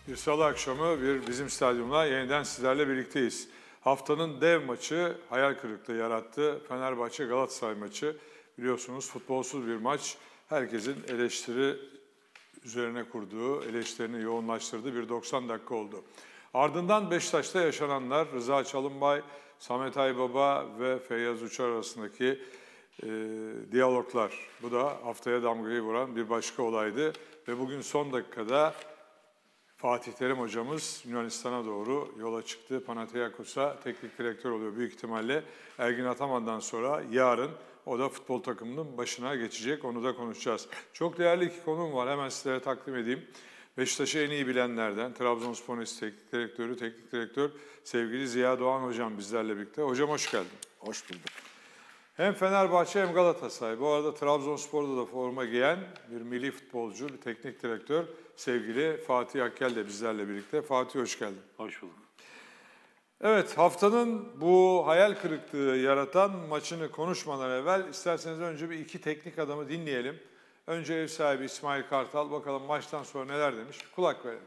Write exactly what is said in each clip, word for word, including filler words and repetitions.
Bir salı akşamı bir bizim stadyumla yeniden sizlerle birlikteyiz. Haftanın dev maçı hayal kırıklığı yarattı. Fenerbahçe Galatasaray maçı. Biliyorsunuz futbolsuz bir maç. Herkesin eleştiri üzerine kurduğu, eleştirilerini yoğunlaştırdığı bir doksan dakika oldu. Ardından Beşiktaş'ta yaşananlar, Rıza Çalınbay, Samet Aybaba ve Feyyaz Uçar arasındaki e, diyaloglar. Bu da haftaya damgayı vuran bir başka olaydı. Ve bugün son dakikada Fatih Terim hocamız Yunanistan'a doğru yola çıktı. Panathinaikos'a teknik direktör oluyor büyük ihtimalle. Ergin Ataman'dan sonra yarın o da futbol takımının başına geçecek. Onu da konuşacağız. Çok değerli iki konuğum var. Hemen sizlere takdim edeyim. Beşiktaş'ı en iyi bilenlerden Trabzonspor'un teknik direktörü, teknik direktör sevgili Ziya Doğan hocam bizlerle birlikte. Hocam hoş geldin. Hoş bulduk. Hem Fenerbahçe hem Galatasaray. Bu arada Trabzonspor'da da forma giyen bir milli futbolcu, bir teknik direktör sevgili Fatih Akkel de bizlerle birlikte. Fatih hoş geldin. Hoş bulduk. Evet, haftanın bu hayal kırıklığı yaratan maçını konuşmadan evvel isterseniz önce bir iki teknik adamı dinleyelim. Önce ev sahibi İsmail Kartal, bakalım maçtan sonra neler demiş. Kulak verelim.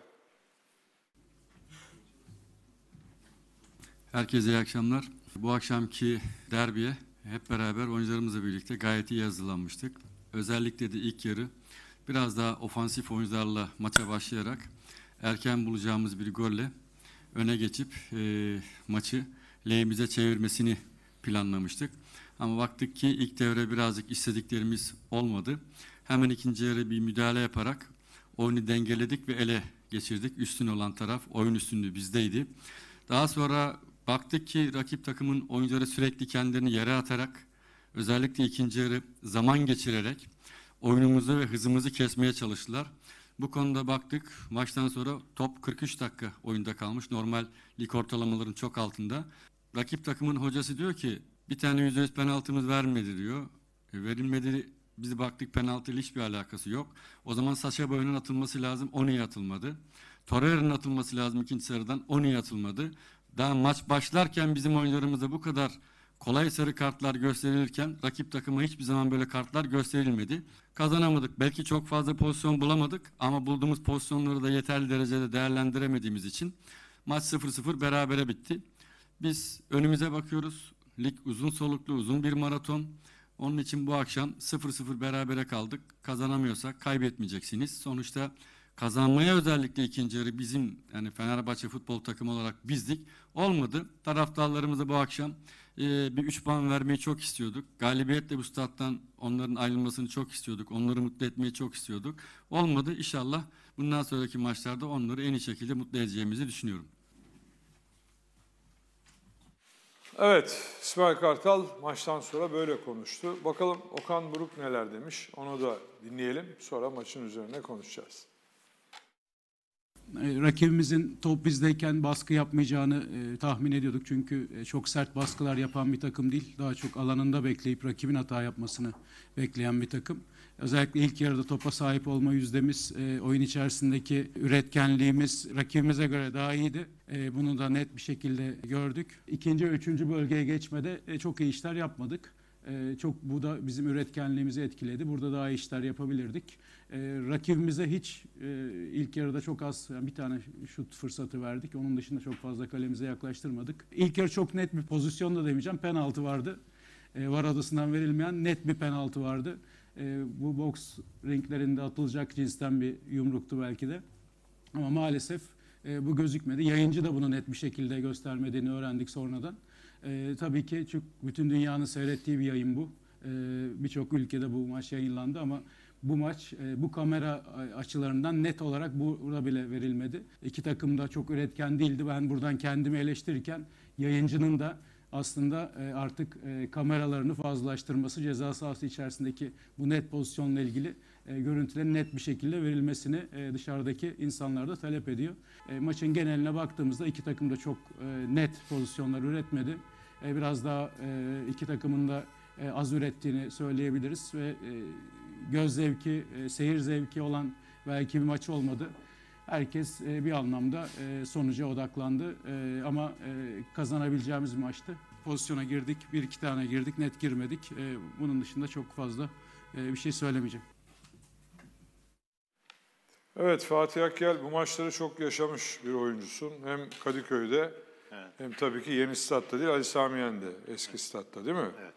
Herkese iyi akşamlar. Bu akşamki derbiye hep beraber oyuncularımızla birlikte gayet iyi hazırlanmıştık. Özellikle de ilk yarı biraz daha ofansif oyuncularla maça başlayarak erken bulacağımız bir golle öne geçip e, maçı lehimize çevirmesini planlamıştık. Ama baktık ki ilk devre birazcık istediklerimiz olmadı. Hemen ikinci yarı bir müdahale yaparak oyunu dengeledik ve ele geçirdik. Üstün olan taraf, oyun üstünlüğü bizdeydi. Daha sonra baktık ki rakip takımın oyuncuları sürekli kendilerini yere atarak, özellikle ikinci yarı zaman geçirerek oyunumuzu ve hızımızı kesmeye çalıştılar. Bu konuda baktık, maçtan sonra top kırk üç dakika oyunda kalmış. Normal lig ortalamaların çok altında. Rakip takımın hocası diyor ki bir tane yüzde yüz penaltımız vermedi diyor. E, verilmedi, biz baktık penaltıyla hiçbir alakası yok. O zaman Sacha Boey'nin atılması lazım, o niye atılmadı? Torreira'nın atılması lazım ikinci sarıdan, o niye atılmadı? Daha maç başlarken bizim oyuncularımıza bu kadar kolay sarı kartlar gösterilirken rakip takıma hiçbir zaman böyle kartlar gösterilmedi. Kazanamadık. Belki çok fazla pozisyon bulamadık ama bulduğumuz pozisyonları da yeterli derecede değerlendiremediğimiz için maç sıfır sıfır berabere bitti. Biz önümüze bakıyoruz. Lig uzun soluklu, uzun bir maraton. Onun için bu akşam sıfır sıfır berabere kaldık. Kazanamıyorsak kaybetmeyeceksiniz. Sonuçta kazanmaya özellikle ikinci yarı bizim, yani Fenerbahçe futbol takımı olarak bizdik. Olmadı. Taraftarlarımıza bu akşam e, bir üç puan vermeyi çok istiyorduk. Galibiyetle bu stat'tan onların ayrılmasını çok istiyorduk. Onları mutlu etmeyi çok istiyorduk. Olmadı. İnşallah bundan sonraki maçlarda onları en iyi şekilde mutlu edeceğimizi düşünüyorum. Evet, İsmail Kartal maçtan sonra böyle konuştu. Bakalım Okan Buruk neler demiş, onu da dinleyelim. Sonra maçın üzerine konuşacağız. Rakibimizin top bizdeyken baskı yapmayacağını e, tahmin ediyorduk. Çünkü e, çok sert baskılar yapan bir takım değil. Daha çok alanında bekleyip rakibin hata yapmasını bekleyen bir takım. Özellikle ilk yarıda topa sahip olma yüzdemiz, e, oyun içerisindeki üretkenliğimiz rakibimize göre daha iyiydi. E, bunu da net bir şekilde gördük. İkinci ve üçüncü bölgeye geçmede e, çok iyi işler yapmadık. Ee, çok bu da bizim üretkenliğimizi etkiledi. Burada daha iyi işler yapabilirdik. Ee, rakibimize hiç e, ilk yarıda çok az, yani bir tane şut fırsatı verdik. Onun dışında çok fazla kalemize yaklaştırmadık. İlk yarı çok net bir pozisyon da demeyeceğim. Penaltı vardı. Ee, V A R adısından verilmeyen net bir penaltı vardı. Ee, bu boks ringlerinde atılacak cinsten bir yumruktu belki de. Ama maalesef e, bu gözükmedi. Yayıncı da bunu net bir şekilde göstermediğini öğrendik sonradan. Ee, tabii ki çünkü bütün dünyanın seyrettiği bir yayın bu. Ee, Birçok ülkede bu maç yayınlandı ama bu maç e, bu kamera açılarından net olarak burada bile verilmedi. İki takım da çok üretken değildi. Ben buradan kendimi eleştirirken yayıncının da aslında e, artık e, kameralarını fazlalaştırması, ceza sahası içerisindeki bu net pozisyonla ilgili e, görüntülerin net bir şekilde verilmesini e, dışarıdaki insanlar da talep ediyor. E, maçın geneline baktığımızda iki takım da çok e, net pozisyonlar üretmedi. E, biraz daha e, iki takımın da e, az ürettiğini söyleyebiliriz ve e, göz zevki, e, seyir zevki olan belki bir maç olmadı. Herkes e, bir anlamda e, sonuca odaklandı e, ama e, kazanabileceğimiz bir maçtı. Pozisyona girdik, bir iki tane girdik, net girmedik. E, bunun dışında çok fazla e, bir şey söylemeyeceğim. Evet, Fatih Akgel bu maçları çok yaşamış bir oyuncusun. Hem Kadıköy'de evet. hem tabii ki yeni statta değil, Ali Sami Yen'de, eski evet. statta değil mi? Evet.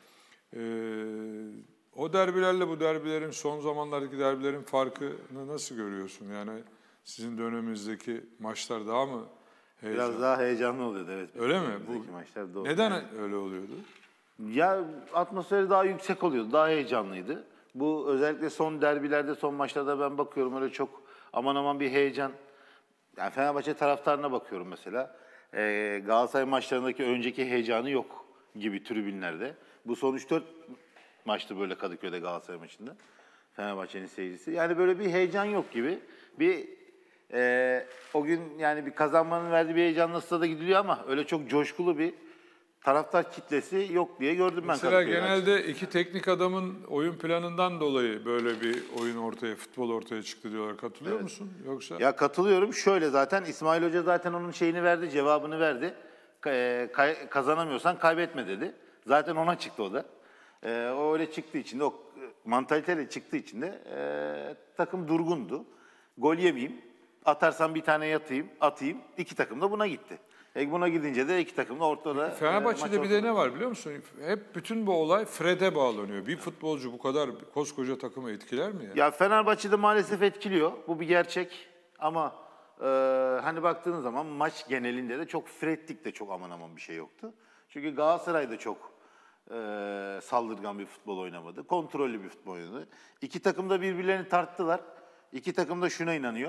Ee, o derbilerle bu derbilerin, son zamanlardaki derbilerin farkını nasıl görüyorsun? Yani sizin döneminizdeki maçlar daha mı heyecanlı? Biraz daha heyecanlı oluyordu evet. Öyle mi? Bu maçlar doğru. Neden yani öyle oluyordu? Ya atmosferi daha yüksek oluyordu, daha heyecanlıydı. Bu özellikle son derbilerde, son maçlarda ben bakıyorum öyle çok aman aman bir heyecan. Yani Fenerbahçe taraftarına bakıyorum mesela. Ee, Galatasaray maçlarındaki önceki heyecanı yok gibi tribünlerde. Bu son üç dört maçtı böyle Kadıköy'de Galatasaray maçında. Fenerbahçe'nin seyircisi. Yani böyle bir heyecan yok gibi. Bir e, o gün yani bir kazanmanın verdiği bir heyecanla stada gidiliyor ama öyle çok coşkulu bir taraftar kitlesi yok diye gördüm ben. Mesela genelde maçında. iki teknik adamın oyun planından dolayı böyle bir oyun ortaya, futbol ortaya çıktı diyorlar. Katılıyor evet. musun yoksa? Ya katılıyorum. Şöyle zaten İsmail Hoca zaten onun şeyini verdi, cevabını verdi. Ka- kazanamıyorsan kaybetme dedi. Zaten ona çıktı o da. Ee, o öyle çıktığı için de, o mantaliteyle çıktığı için de e, takım durgundu. Gol yemeyeyim, atarsam bir tane yatayım, atayım. İki takım da buna gitti. E buna gidince de iki takım da ortada. Fenerbahçe'de e, bir de ne var biliyor musun? Hep bütün bu olay Fred'e bağlanıyor. Bir futbolcu bu kadar koskoca takımı etkiler mi ya? Ya Fenerbahçe'de maalesef etkiliyor. Bu bir gerçek. Ama e, hani baktığınız zaman maç genelinde de çok Fred'lik de çok aman aman bir şey yoktu. Çünkü Galatasaray'da çok e, saldırgan bir futbol oynamadı. Kontrollü bir futbol oynadı. İki takım da birbirlerini tarttılar. İki takım da şuna inanıyor.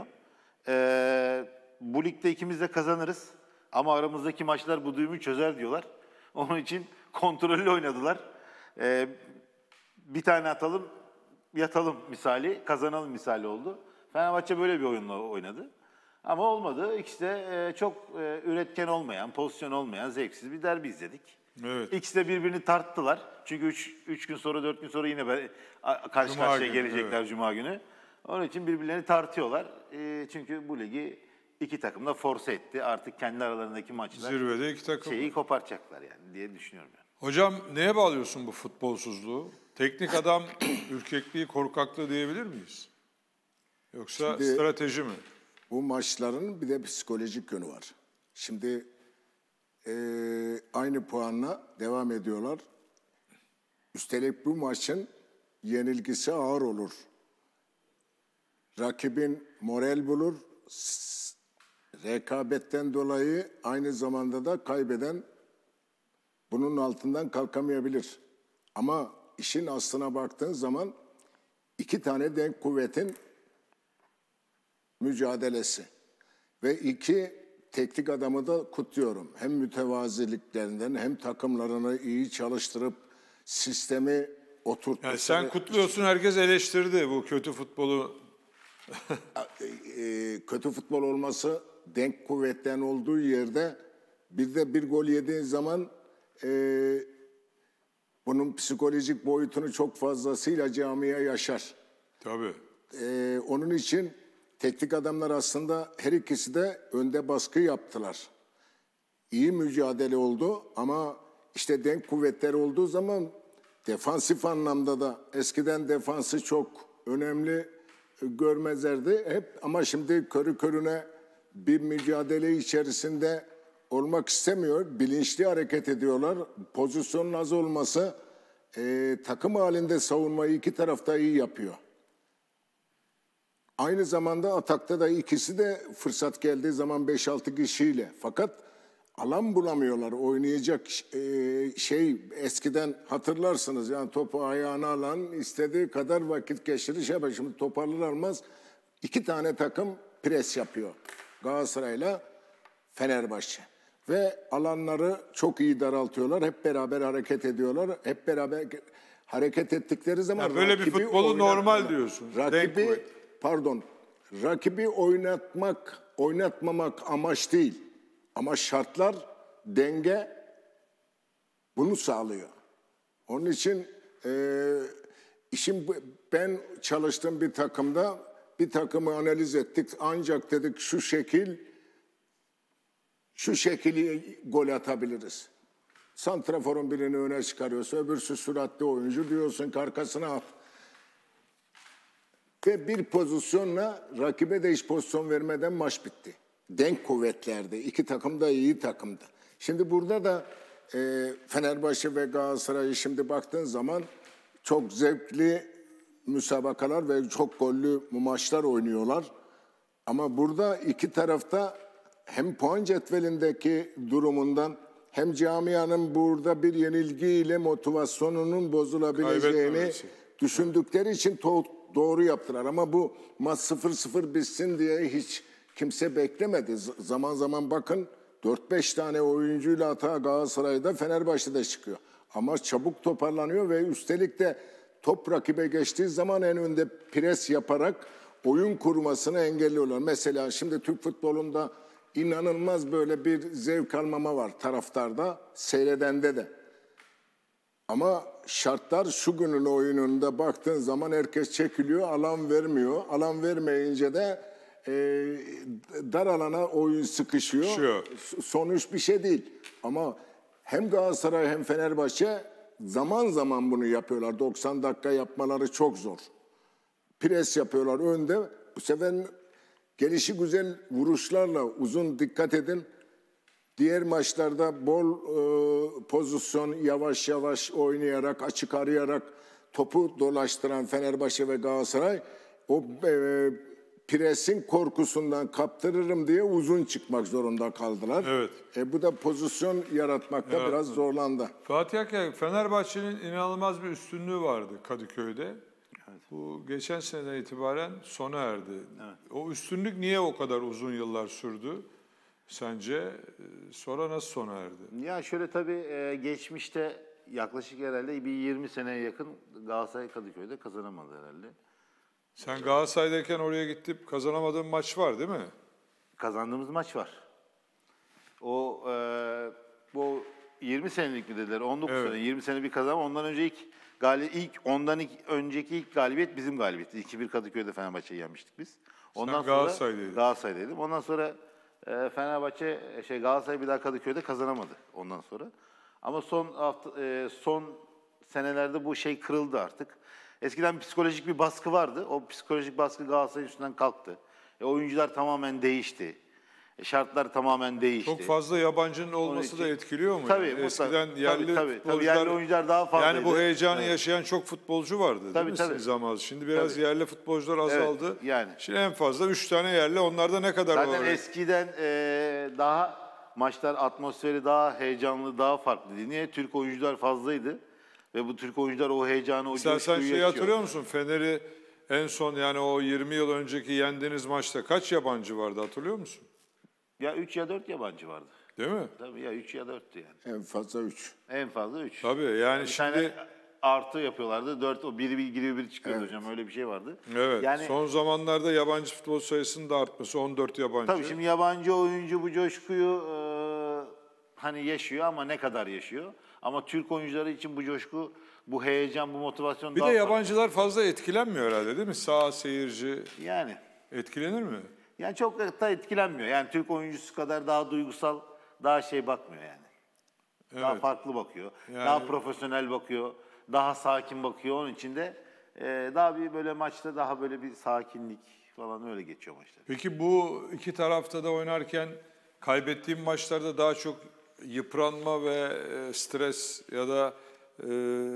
E, bu ligde ikimiz de kazanırız. Ama aramızdaki maçlar bu düğümü çözer diyorlar. Onun için kontrollü oynadılar. Ee, bir tane atalım, yatalım misali, kazanalım misali oldu. Fenerbahçe böyle bir oyunla oynadı. Ama olmadı. İkisi de e, çok e, üretken olmayan, pozisyon olmayan, zevksiz bir derbi izledik. Evet. İkisi de birbirini tarttılar. Çünkü üç gün sonra, dört gün sonra yine be, karşı Cuma karşıya günü, gelecekler evet. Cuma günü. Onun için birbirlerini tartıyorlar. E, çünkü bu ligi İki takım da force etti. Artık kendi aralarındaki maçlar zirvede iki takım şeyi koparacaklar yani diye düşünüyorum ben. Hocam neye bağlıyorsun bu futbolsuzluğu? Teknik adam ürkekliği, korkaklığı diyebilir miyiz? Yoksa Şimdi, strateji mi? Bu maçların bir de psikolojik yönü var. Şimdi e, aynı puanla devam ediyorlar. Üstelik bu maçın yenilgisi ağır olur. Rakibin moral bulur. Rekabetten dolayı aynı zamanda da kaybeden bunun altından kalkamayabilir. Ama işin aslına baktığın zaman iki tane denk kuvvetin mücadelesi. Ve iki teknik adamı da kutluyorum. Hem mütevaziliklerinden hem takımlarını iyi çalıştırıp sistemi oturtması. Yani sen kutluyorsun, herkes eleştirdi bu kötü futbolu. Kötü futbol olması denk kuvvetten olduğu yerde bir de bir gol yediğin zaman e, bunun psikolojik boyutunu çok fazlasıyla camiye yaşar. Tabii. E, onun için teknik adamlar aslında her ikisi de önde baskı yaptılar. İyi mücadele oldu ama işte denk kuvvetler olduğu zaman defansif anlamda da eskiden defansı çok önemli görmezlerdi hep ama şimdi körü körüne bir mücadele içerisinde olmak istemiyor. Bilinçli hareket ediyorlar. Pozisyonun az olması e, takım halinde savunmayı iki tarafta iyi yapıyor. Aynı zamanda atakta da ikisi de fırsat geldiği zaman beş altı kişiyle. Fakat alan bulamıyorlar. Oynayacak e, şey eskiden hatırlarsınız. Yani topu ayağına alan istediği kadar vakit geçirir. Şey yapar. Şimdi toparlar almaz iki tane takım pres yapıyor. Galatasaray'la Fenerbahçe. Ve alanları çok iyi daraltıyorlar. Hep beraber hareket ediyorlar. Hep beraber hareket ettikleri zaman... Ya böyle bir futbolu normal diyorsun. Rakibi, pardon, rakibi oynatmak, oynatmamak amaç değil. Ama şartlar, denge bunu sağlıyor. Onun için e, işin ben çalıştığım bir takımda bir takımı analiz ettik. Ancak dedik şu şekil, şu şekilde gol atabiliriz. Santraforun birini öne çıkarıyorsa öbürsü süratli oyuncu diyorsun ki arkasına at. ve bir pozisyonla rakibe de hiç pozisyon vermeden maç bitti. Denk kuvvetlerde. İki takım da iyi takımdı. Şimdi burada da e, Fenerbahçe ve Galatasaray'ı şimdi baktığın zaman çok zevkli müsabakalar ve çok gollü maçlar oynuyorlar. Ama burada iki tarafta hem puan cetvelindeki durumundan hem camianın burada bir yenilgiyle motivasyonunun bozulabileceğini Kaybetmemesi. düşündükleri için to- doğru yaptılar. Ama bu maç sıfır sıfır bitsin diye hiç kimse beklemedi. Z- zaman zaman bakın dört beş tane oyuncuyla hata Galatasaray'da Fenerbahçe'de çıkıyor. Ama çabuk toparlanıyor ve üstelik de top rakibe geçtiği zaman en önde pres yaparak oyun kurmasını engelliyorlar. Mesela şimdi Türk futbolunda inanılmaz böyle bir zevk almama var taraftarda, seyredende de. Ama şartlar şu günün oyununda baktığın zaman herkes çekiliyor, alan vermiyor. Alan vermeyince de e, dar alana oyun sıkışıyor. Sıkışıyor. Sonuç bir şey değil. Ama hem Galatasaray hem Fenerbahçe zaman zaman bunu yapıyorlar. doksan dakika yapmaları çok zor. Pres yapıyorlar önde. Bu sefer gelişi güzel vuruşlarla uzun dikkat edin. Diğer maçlarda bol e, pozisyon yavaş yavaş oynayarak, açık arayarak topu dolaştıran Fenerbahçe ve Galatasaray o e, presin korkusundan kaptırırım diye uzun çıkmak zorunda kaldılar. Evet. E, bu da pozisyon yaratmakta Evet. biraz zorlandı. Fatih Akay, Fenerbahçe'nin inanılmaz bir üstünlüğü vardı Kadıköy'de. Bu geçen seneden itibaren sona erdi. O üstünlük niye o kadar uzun yıllar sürdü sence? Ee, Sonra nasıl sona erdi? Ya şöyle tabii e, geçmişte yaklaşık herhalde bir yirmi seneye yakın Galatasaray Kadıköy'de kazanamadı herhalde. Sen Galatasaray'dayken oraya gidip kazanamadığın maç var değil mi? Kazandığımız maç var. O e, bu yirmi senelik mi dediler? on dokuz Evet. sene. yirmi sene bir kazanma. Ondan önce ilk gali ilk ondan ilk, önceki ilk galibiyet bizim galibiyeti. iki bir Kadıköy'de Fenerbahçe'yi yenmiştik biz. Ondan sonra Galatasaray'daydın. Galatasaray'daydım. Ondan sonra e, Fenerbahçe şey Galatasaray bir daha Kadıköy'de kazanamadı ondan sonra. Ama son hafta e, son senelerde bu şey kırıldı artık. Eskiden psikolojik bir baskı vardı. O psikolojik baskı Galatasaray'ın üstünden kalktı. E, oyuncular tamamen değişti. E, şartlar tamamen değişti. Çok fazla yabancının olması için- da etkiliyor mu? Tabii, Yani mutlaka. eskiden Tabii, yerli tabii, tabii. futbolcular, Yerli oyuncular daha fazlaydı. yani bu heyecanı Evet. yaşayan çok futbolcu vardı değil Tabii, mi tabii. sizin zamanınızda? Şimdi biraz Tabii. yerli futbolcular azaldı. yani. Şimdi en fazla üç tane yerli, onlar da ne kadar Zaten var? eskiden e, daha maçlar atmosferi daha heyecanlı, daha farklıydı. Niye? Türk oyuncular fazlaydı. Ve bu Türk oyuncular o heyecanı, o Sen, sen coşkuyu şeyi yaşıyor. hatırlıyor musun? Fener'i en son yani o yirmi yıl önceki yendiğiniz maçta kaç yabancı vardı hatırlıyor musun? Ya üç ya dört yabancı vardı. Değil mi? Tabii ya üç ya dörttü yani. En fazla üç. En fazla üç. Tabii yani Bir şimdi tane artı yapıyorlardı. Dört, o biri bir giriyor, biri çıkıyor hocam. Öyle bir şey vardı. evet Yani son zamanlarda yabancı futbol sayısının da artması, on dört yabancı. tabii şimdi yabancı oyuncu bu coşkuyu e, hani yaşıyor ama ne kadar yaşıyor? Ama Türk oyuncuları için bu coşku, bu heyecan, bu motivasyon Bir daha de farklı. yabancılar fazla etkilenmiyor herhalde değil mi? Sağ seyirci Yani. etkilenir mi? Yani çok da etkilenmiyor. Yani Türk oyuncusu kadar daha duygusal, daha şey bakmıyor yani. Daha Evet. farklı bakıyor. Yani- Daha profesyonel bakıyor. Daha sakin bakıyor. Onun için de e, daha bir böyle maçta daha böyle bir sakinlik falan öyle geçiyor maçlar. Peki bu iki tarafta da oynarken kaybettiğim maçlarda daha çok yıpranma ve e, stres ya da e,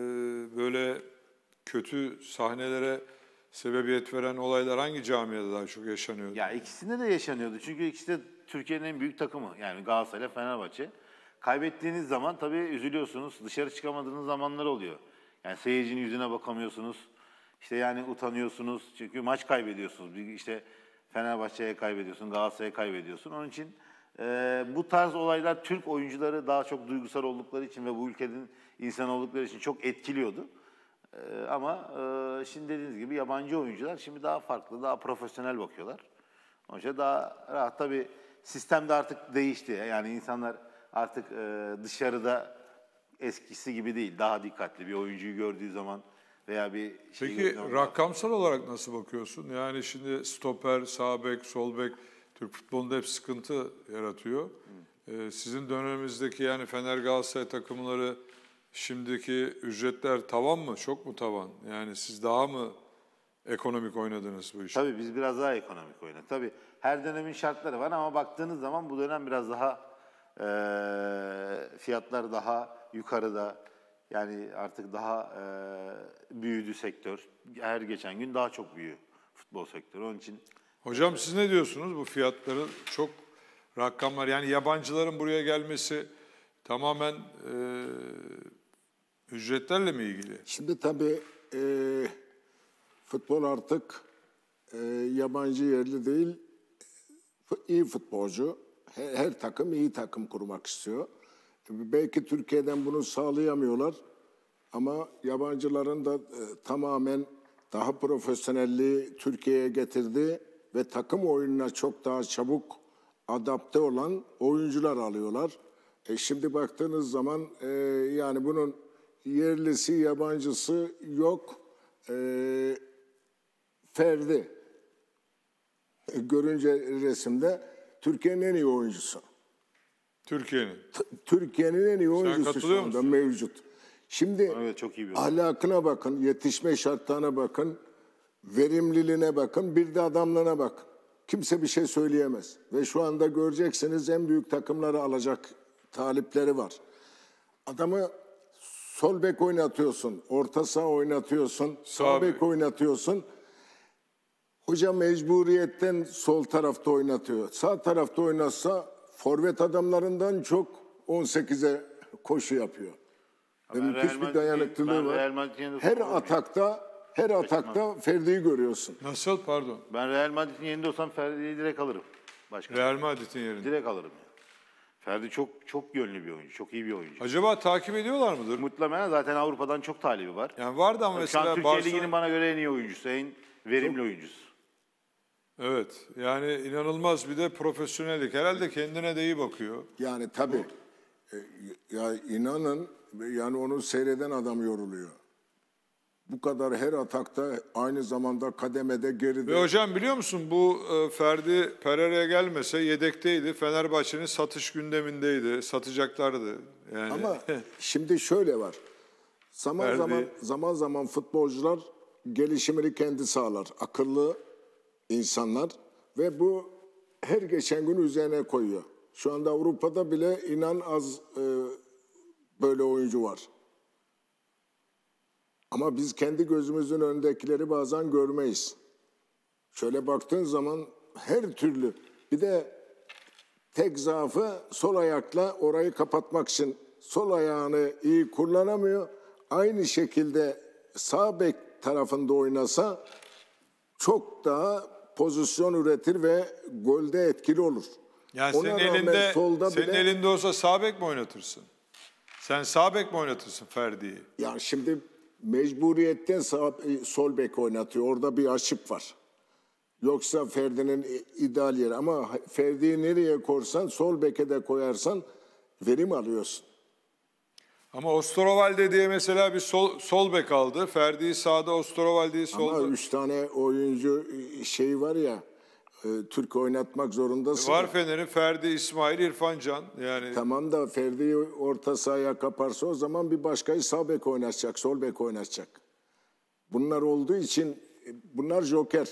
böyle kötü sahnelere sebebiyet veren olaylar hangi camiada daha çok yaşanıyordu? Ya ikisinde de yaşanıyordu. Çünkü ikisi de Türkiye'nin en büyük takımı. Yani Galatasaray ile Fenerbahçe. Kaybettiğiniz zaman tabii üzülüyorsunuz. Dışarı çıkamadığınız zamanlar oluyor. Yani seyircinin yüzüne bakamıyorsunuz. İşte yani utanıyorsunuz. Çünkü maç kaybediyorsunuz. Bir işte Fenerbahçe'ye kaybediyorsun, Galatasaray'a kaybediyorsun. Onun için e, bu tarz olaylar Türk oyuncuları daha çok duygusal oldukları için ve bu ülkenin insan oldukları için çok etkiliyordu. E, ama e, şimdi dediğiniz gibi yabancı oyuncular şimdi daha farklı, daha profesyonel bakıyorlar. Onun için daha rahat. Tabii sistem de artık değişti. Yani insanlar artık e, dışarıda eskisi gibi değil. Daha dikkatli bir oyuncuyu gördüğü zaman veya bir şey Peki gördüğü zaman- rakamsal olarak nasıl bakıyorsun? Yani şimdi stoper, sağ bek, sol bek Türk futbolunda hep sıkıntı yaratıyor. Ee, sizin döneminizdeki yani Fener Galatasaray takımları şimdiki ücretler tavan mı? Çok mu tavan? Yani siz daha mı ekonomik oynadınız bu işi? Tabii biz biraz daha ekonomik oynadık. Tabii her dönemin şartları var ama baktığınız zaman bu dönem biraz daha e, fiyatlar daha yukarıda. Yani artık daha e, büyüdü sektör. Her geçen gün daha çok büyüyor futbol sektörü. Onun için Hocam siz ne diyorsunuz bu fiyatların çok rakamlar, yani yabancıların buraya gelmesi tamamen e, ücretlerle mi ilgili? Şimdi tabii e, futbol artık e, yabancı yerli değil, iyi futbolcu. Her, her takım iyi takım kurmak istiyor. Belki Türkiye'den bunu sağlayamıyorlar ama yabancıların da e, tamamen daha profesyonelliği Türkiye'ye getirdi ve takım oyununa çok daha çabuk adapte olan oyuncular alıyorlar. E şimdi baktığınız zaman e, yani bunun yerlisi, yabancısı yok. E, Ferdi e, görünce resimde Türkiye'nin en iyi oyuncusu. Türkiye'nin. Türkiye'nin en iyi oyuncusu şu katılıyor anda musun? mevcut. Şimdi evet, çok iyi bir ahlakına bakın, yetişme şartlarına bakın, verimliliğine bakın, bir de adamlığına bakın. Kimse bir şey söyleyemez. Ve şu anda göreceksiniz en büyük takımları alacak talipleri var. Adamı sol bek oynatıyorsun, orta saha oynatıyorsun, sağ Sağ bek bek. oynatıyorsun. Hoca mecburiyetten sol tarafta oynatıyor. Sağ tarafta oynatsa forvet adamlarından çok on sekize koşu yapıyor. Ve Ben müthiş Real bir Madrid'in- dayanıklılığı ben Real var. Madrid'in yanında Her olsam- atakta, her atakta Ferdi'yi görüyorsun. Nasıl, pardon? Ben Real Madrid'in yerinde olsam Ferdi'yi direkt alırım. Başka. Real Madrid'in yerinde. Direkt alırım. Yani. Ferdi çok çok yönlü bir oyuncu, çok iyi bir oyuncu. Acaba takip ediyorlar mıdır? Muhtemelen zaten Avrupa'dan çok talibi var. Yani vardı ama Şu an mesela Türkiye Barcelona... Ligi'nin bana göre en iyi oyuncusu, en verimli oyuncusu. Evet, yani inanılmaz bir de profesyonellik. Herhalde kendine de iyi bakıyor. Yani tabii e, ya inanın yani onu seyreden adam yoruluyor. Bu kadar her atakta aynı zamanda kademede geride. Ve hocam biliyor musun bu e, Ferdi Pereira'ya gelmese yedekteydi. Fenerbahçe'nin satış gündemindeydi. Satacaklardı. Yani Ama şimdi şöyle var. Zaman Ferdi- zaman zaman zaman futbolcular gelişimini kendi sağlar. Akıllı insanlar ve bu her geçen gün üzerine koyuyor. Şu anda Avrupa'da bile inan az e, böyle oyuncu var. Ama biz kendi gözümüzün önündekileri bazen görmeyiz. Şöyle baktığın zaman her türlü bir de tek zaafı sol ayakla orayı kapatmak için sol ayağını iyi kullanamıyor. Aynı şekilde sağ bek tarafında oynasa çok daha pozisyon üretir ve golde etkili olur. yani Ona senin rağmen elinde solda senin bile- elinde olsa sağ bek mi oynatırsın? Sen sağ bek mi oynatırsın Ferdi'yi? Ya şimdi mecburiyetten sağ, sol bek oynatıyor. Orada bir açık var. Yoksa Ferdi'nin ideal yeri. Ama Ferdi'yi nereye korsan, sol beke de koyarsan verim alıyorsun. Ama Osterwolde diye mesela bir sol, sol bek aldı. Ferdi'yi sağda, Osterwolde'yi solda. Ama üç tane oyuncu şey var ya, e, Türk oynatmak zorundasın. Var Fener'in Ferdi, İsmail, İrfan Can. Yani Tamam da Ferdi'yi orta sahaya kaparsa o zaman bir başkayı sağ bek oynatacak, sol bek oynatacak. Bunlar olduğu için bunlar joker.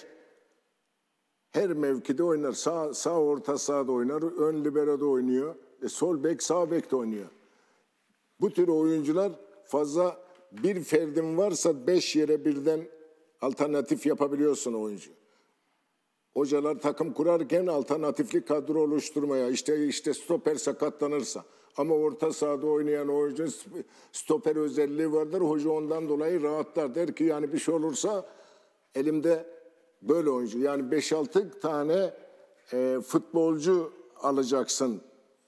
Her mevkide oynar. Sağ, sağ orta sahada oynar, ön libero'da oynuyor. E, sol bek, sağ bek de oynuyor. Bu tür oyuncular fazla bir ferdin varsa beş yere birden alternatif yapabiliyorsun oyuncu. Hocalar takım kurarken alternatifli kadro oluşturmaya, işte işte stoper sakatlanırsa ama orta sahada oynayan oyuncu stoper özelliği vardır. Hoca ondan dolayı rahatlar. Der ki yani bir şey olursa elimde böyle oyuncu. Yani beş altı tane e, futbolcu alacaksın.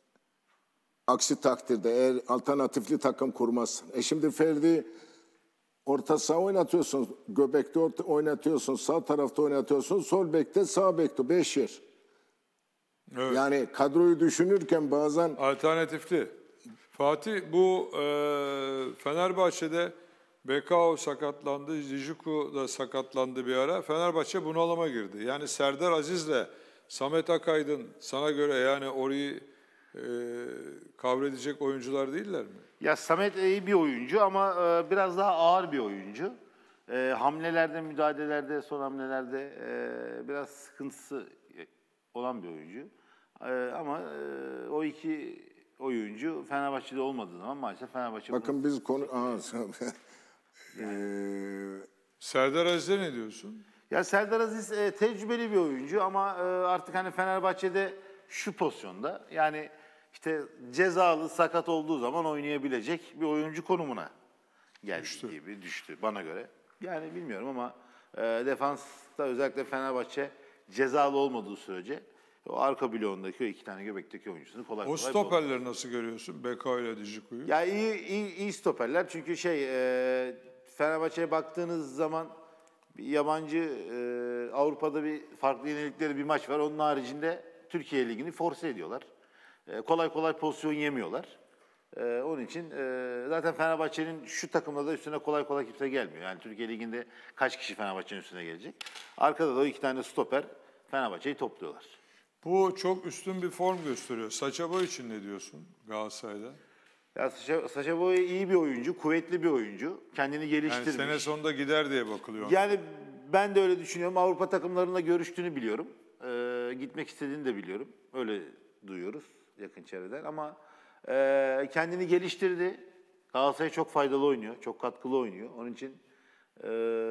Aksi takdirde eğer alternatifli takım kurmazsın. E şimdi Ferdi orta saha oynatıyorsun, göbekte orta oynatıyorsun, sağ tarafta oynatıyorsun, sol bekte, sağ bekte, beş yer. Evet. Yani kadroyu düşünürken bazen alternatifli. Fatih, bu e, Fenerbahçe'de Bekao sakatlandı, Zijuku da sakatlandı bir ara. Fenerbahçe bunalıma girdi. Yani Serdar Aziz'le Samet Akaydın sana göre yani orayı e, kavredecek oyuncular değiller mi? Ya Samet iyi bir oyuncu ama e, biraz daha ağır bir oyuncu. e, hamlelerde, müdahalelerde, son hamlelerde e, biraz sıkıntısı olan bir oyuncu. E, ama e, o iki oyuncu Fenerbahçe'de olmadığı zaman maalesef Fenerbahçe... Bakın biz konu... Aha, ee, Serdar Aziz'e ne diyorsun? Ya Serdar Aziz e, tecrübeli bir oyuncu ama e, artık hani Fenerbahçe'de şu pozisyonda yani işte cezalı, sakat olduğu zaman oynayabilecek bir oyuncu konumuna geldi Düştü. gibi düştü bana göre. Yani bilmiyorum ama e, defansta özellikle Fenerbahçe cezalı olmadığı sürece o arka bloğundaki o iki tane göbekteki oyuncusunu kolay O kolay stoperleri nasıl görüyorsun? Beko ile Dijiku'yu. Ya iyi, iyi, iyi stoperler çünkü şey e, Fenerbahçe'ye baktığınız zaman bir yabancı e, Avrupa'da bir farklı yenilikleri bir maç var. Onun haricinde Türkiye Ligi'ni force ediyorlar. E, kolay kolay pozisyon yemiyorlar. E, onun için e, zaten Fenerbahçe'nin şu takımda da üstüne kolay kolay kimse gelmiyor. Yani Türkiye Ligi'nde kaç kişi Fenerbahçe'nin üstüne gelecek? Arkada da o iki tane stoper Fenerbahçe'yi topluyorlar. Bu çok üstün bir form gösteriyor. Saça Boy için ne diyorsun Galatasaray'da? Ya Sacha, Sacha Boey iyi bir oyuncu, kuvvetli bir oyuncu. Kendini Yani geliştirmiş. sene sonunda gider diye bakılıyor. Yani ben de öyle düşünüyorum. Avrupa takımlarında görüştüğünü biliyorum. Ee, gitmek istediğini de biliyorum. Öyle duyuyoruz yakın çevreden. Ama e, kendini geliştirdi. Galatasaray'a çok faydalı oynuyor. Çok katkılı oynuyor. Onun için e,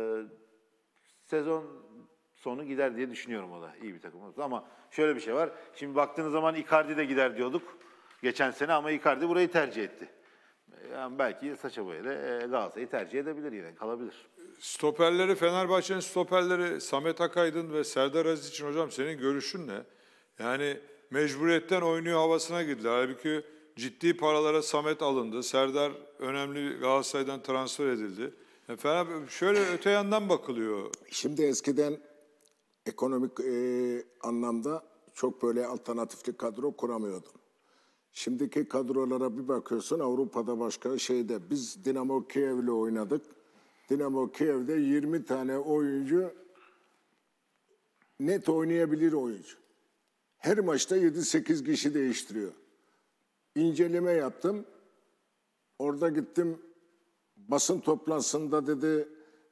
sezon sonu gider diye düşünüyorum o da. İyi bir takım. Ama şöyle bir şey var. Şimdi baktığınız zaman Icardi de gider diyorduk geçen sene ama Icardi burayı tercih etti. Yani belki Sacha Boey de Galatasaray'ı tercih edebilir yine, kalabilir. Stoperleri, Fenerbahçe'nin stoperleri Samet Akaydın ve Serdar Aziz için hocam senin görüşün ne? Yani mecburiyetten oynuyor havasına girdiler. Halbuki ciddi paralara Samet alındı. Serdar önemli Galatasaray'dan transfer edildi. Yani Fener, şöyle öte yandan bakılıyor. Şimdi eskiden ekonomik e, anlamda çok böyle alternatifli kadro kuramıyordun. Şimdiki kadrolara bir bakıyorsun Avrupa'da başka şeyde. Biz Dinamo Kiev'le oynadık. Dinamo Kiev'de yirmi tane oyuncu net oynayabilir oyuncu. Her maçta yedi sekiz kişi değiştiriyor. İnceleme yaptım. Orada gittim basın toplantısında dedi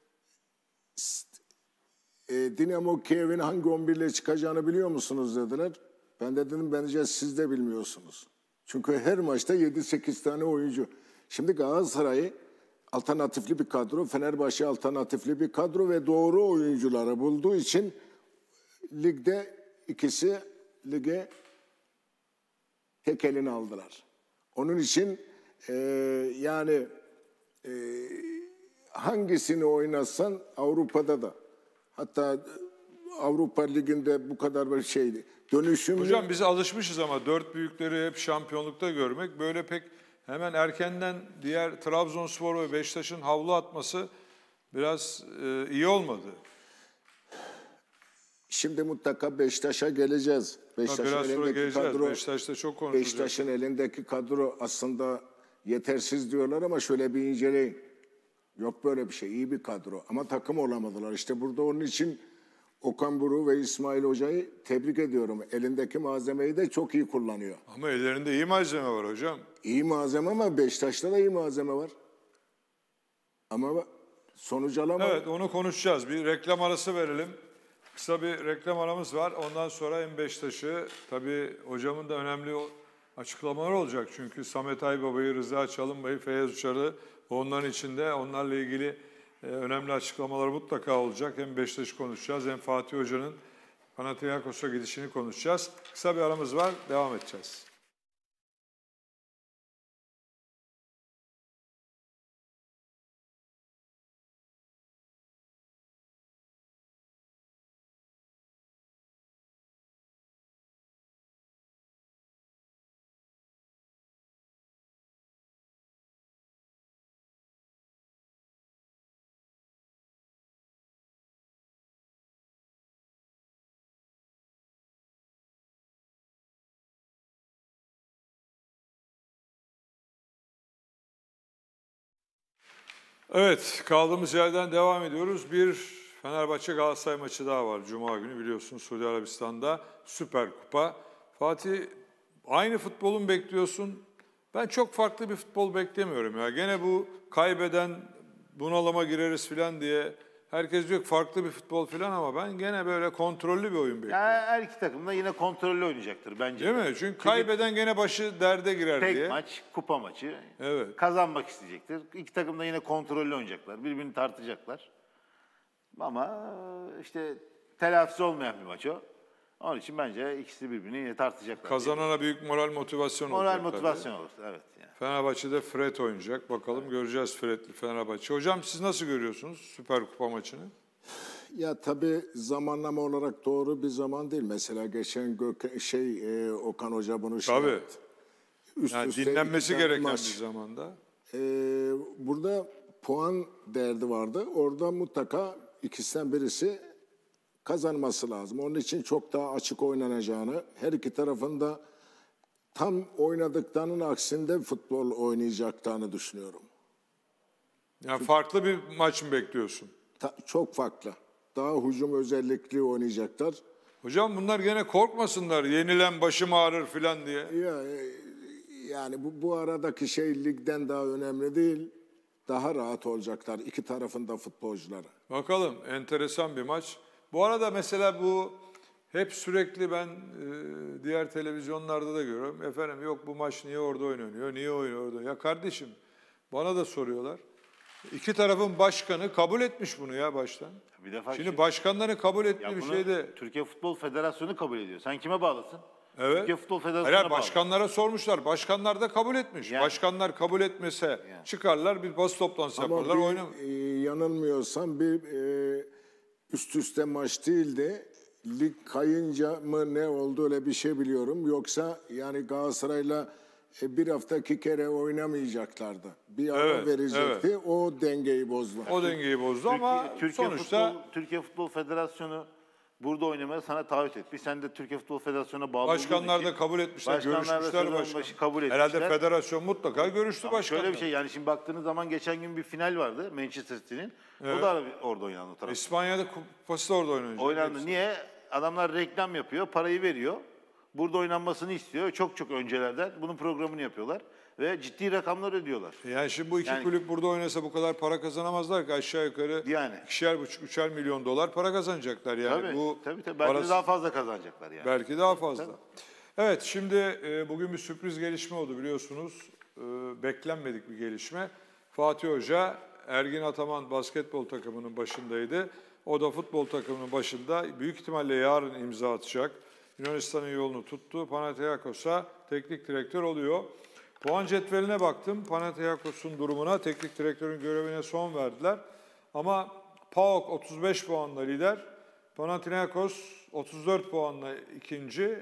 e, Dinamo Kiev'in hangi on bir ile çıkacağını biliyor musunuz dediler. Ben de dedim bence siz de bilmiyorsunuz. Çünkü her maçta yedi sekiz tane oyuncu. Şimdi Galatasaray alternatifli bir kadro, Fenerbahçe alternatifli bir kadro ve doğru oyuncuları bulduğu için ligde ikisi lige tek elini aldılar. Onun için e, yani e, hangisini oynatsan Avrupa'da da hatta Avrupa Ligi'nde bu kadar bir şeydi. Dönüşümlü... Hocam biz alışmışız ama dört büyükleri hep şampiyonlukta görmek böyle pek hemen erkenden diğer Trabzonspor ve Beşiktaş'ın havlu atması biraz e, iyi olmadı. Şimdi mutlaka Beşiktaş'a geleceğiz. Beşiktaş'ın Biraz sonra geleceğiz. kadro, Beşiktaş'ta çok konuşulacak. Beşiktaş'ın elindeki kadro aslında yetersiz diyorlar ama şöyle bir inceleyin. Yok böyle bir şey. İyi bir kadro ama takım olamadılar. İşte burada onun için Okan Buruk ve İsmail Hoca'yı tebrik ediyorum. Elindeki malzemeyi de çok iyi kullanıyor. Ama ellerinde iyi malzeme var hocam. İyi malzeme ama Beşiktaş'ta da iyi malzeme var. Ama sonuç alamadı. Evet onu konuşacağız. Bir reklam arası verelim. Kısa bir reklam aramız var. Ondan sonra hem Beşiktaş'ı tabii hocamın da önemli açıklamaları olacak. Çünkü Samet Aybaba'yı, Rıza Çalınbay'ı, Feyyaz Uçar'ı onların içinde onlarla ilgili e, önemli açıklamalar mutlaka olacak. Hem Beşiktaş'ı konuşacağız hem Fatih Hoca'nın Panathinaikos'a gidişini konuşacağız. Kısa bir aramız var. Devam edeceğiz. Evet, kaldığımız yerden devam ediyoruz. Bir Fenerbahçe Galatasaray maçı daha var. Cuma günü biliyorsunuz Suudi Arabistan'da Süper Kupa. Fatih, aynı futbolu mu bekliyorsun? Ben çok farklı bir futbol beklemiyorum ya. Gene bu kaybeden bunalıma gireriz falan diye. Herkes diyor ki farklı bir futbol falan ama ben gene böyle kontrollü bir oyun bekliyorum. Yani her iki takım da yine kontrollü oynayacaktır bence. Değil de. mi? Çünkü kaybeden gene başı derde girer Tek diye. maç, kupa maçı. Evet. Kazanmak isteyecektir. İki takım da yine kontrollü oynayacaklar. Birbirini tartacaklar. Ama işte telafisi olmayan bir maç o. Onun için bence ikisi birbirini yine tartacaklar. Kazanana büyük moral motivasyon Moral olacak motivasyon olur. Evet. Yani. Fenerbahçe'de Fred oynayacak. Bakalım evet. Göreceğiz Fred'li Fenerbahçe. Hocam siz nasıl görüyorsunuz Süper Kupa maçını? Ya tabii zamanlama olarak doğru bir zaman değil. Mesela geçen Gök şey e, Okan Hoca bunu şey Tabii. yaptı. Üst Yani üste dinlenmesi iki tane gereken maç. bir zamanda. E, burada puan derdi vardı. Orada mutlaka ikisinden birisi kazanması lazım. Onun için çok daha açık oynanacağını, her iki tarafında tam oynadıklarının aksinde futbol oynayacaklarını düşünüyorum. Yani farklı bir maç mı bekliyorsun? Ta- çok farklı. Daha hücum özellikli oynayacaklar. Hocam bunlar gene korkmasınlar. Yenilen başım ağrır falan diye. Ya, e, yani bu, bu aradaki şey ligden daha önemli değil. Daha rahat olacaklar iki tarafında futbolcuları. Bakalım enteresan bir maç. Bu arada mesela bu hep sürekli ben e, diğer televizyonlarda da görüyorum. Efendim yok bu maç niye orada oynanıyor, niye oynuyor orada? Ya kardeşim bana da soruyorlar. İki tarafın başkanı kabul etmiş bunu ya baştan. Bir defa Şimdi şey- başkanların kabul ettiği Ya bir bunu şey de... Türkiye Futbol Federasyonu kabul ediyor. Sen kime bağlısın? Evet. Türkiye Futbol Federasyonu'na Hayır, bağlı. başkanlara sormuşlar. Başkanlar da kabul etmiş. Yani. Başkanlar kabul etmese çıkarlar bir basın toplantısı Ama yaparlar bir, oynam. e, yanılmıyorsam bir e, üst üste maç değildi. Lig kayınca mı ne oldu öyle bir şey biliyorum. Yoksa yani Galatasaray'la e, bir hafta iki kere oynamayacaklardı. Bir ara Evet, verecekti. O dengeyi bozdu. O dengeyi bozdu ama Türkiye, Türkiye sonuçta Futbol, Türkiye Futbol Federasyonu burada oynamaya sana taahhüt etmiş. Sen de Türkiye Futbol Federasyonu'na bağlı başkanlar olduğun da için- kabul etmişler, Başkanlar da görüşmüşler sezon başkan. başı kabul etmişler. Herhalde federasyon mutlaka görüştü Ama başkanlar. şöyle bir şey yani şimdi baktığınız zaman geçen gün bir final vardı Manchester City'nin. O da orada oynandı o taraf. İspanya'da kupası da orada oynanacak. Oynandı. Niye? Adamlar reklam yapıyor, parayı veriyor. Burada oynanmasını istiyor. Çok çok öncelerden bunun programını yapıyorlar. Ve ciddi rakamlar ödüyorlar. Yani şimdi bu iki Yani- kulüp burada oynasa bu kadar para kazanamazlar ki aşağı yukarı Yani. ikişer buçuk, üçer milyon dolar para kazanacaklar yani. Tabii, bu tabii, tabii. Belki de parası- daha fazla kazanacaklar yani. Belki daha fazla. Evet şimdi e, bugün bir sürpriz gelişme oldu biliyorsunuz. E, beklenmedik bir gelişme. Fatih Hoca Ergin Ataman basketbol takımının başındaydı. O da futbol takımının başında büyük ihtimalle yarın imza atacak. Yunanistan'ın yolunu tuttu. Panathinaikos'a teknik direktör oluyor. Puan cetveline baktım. Panathinaikos'un durumuna, teknik direktörün görevine son verdiler. Ama PAOK otuz beş puanla lider. Panathinaikos otuz dört puanla ikinci.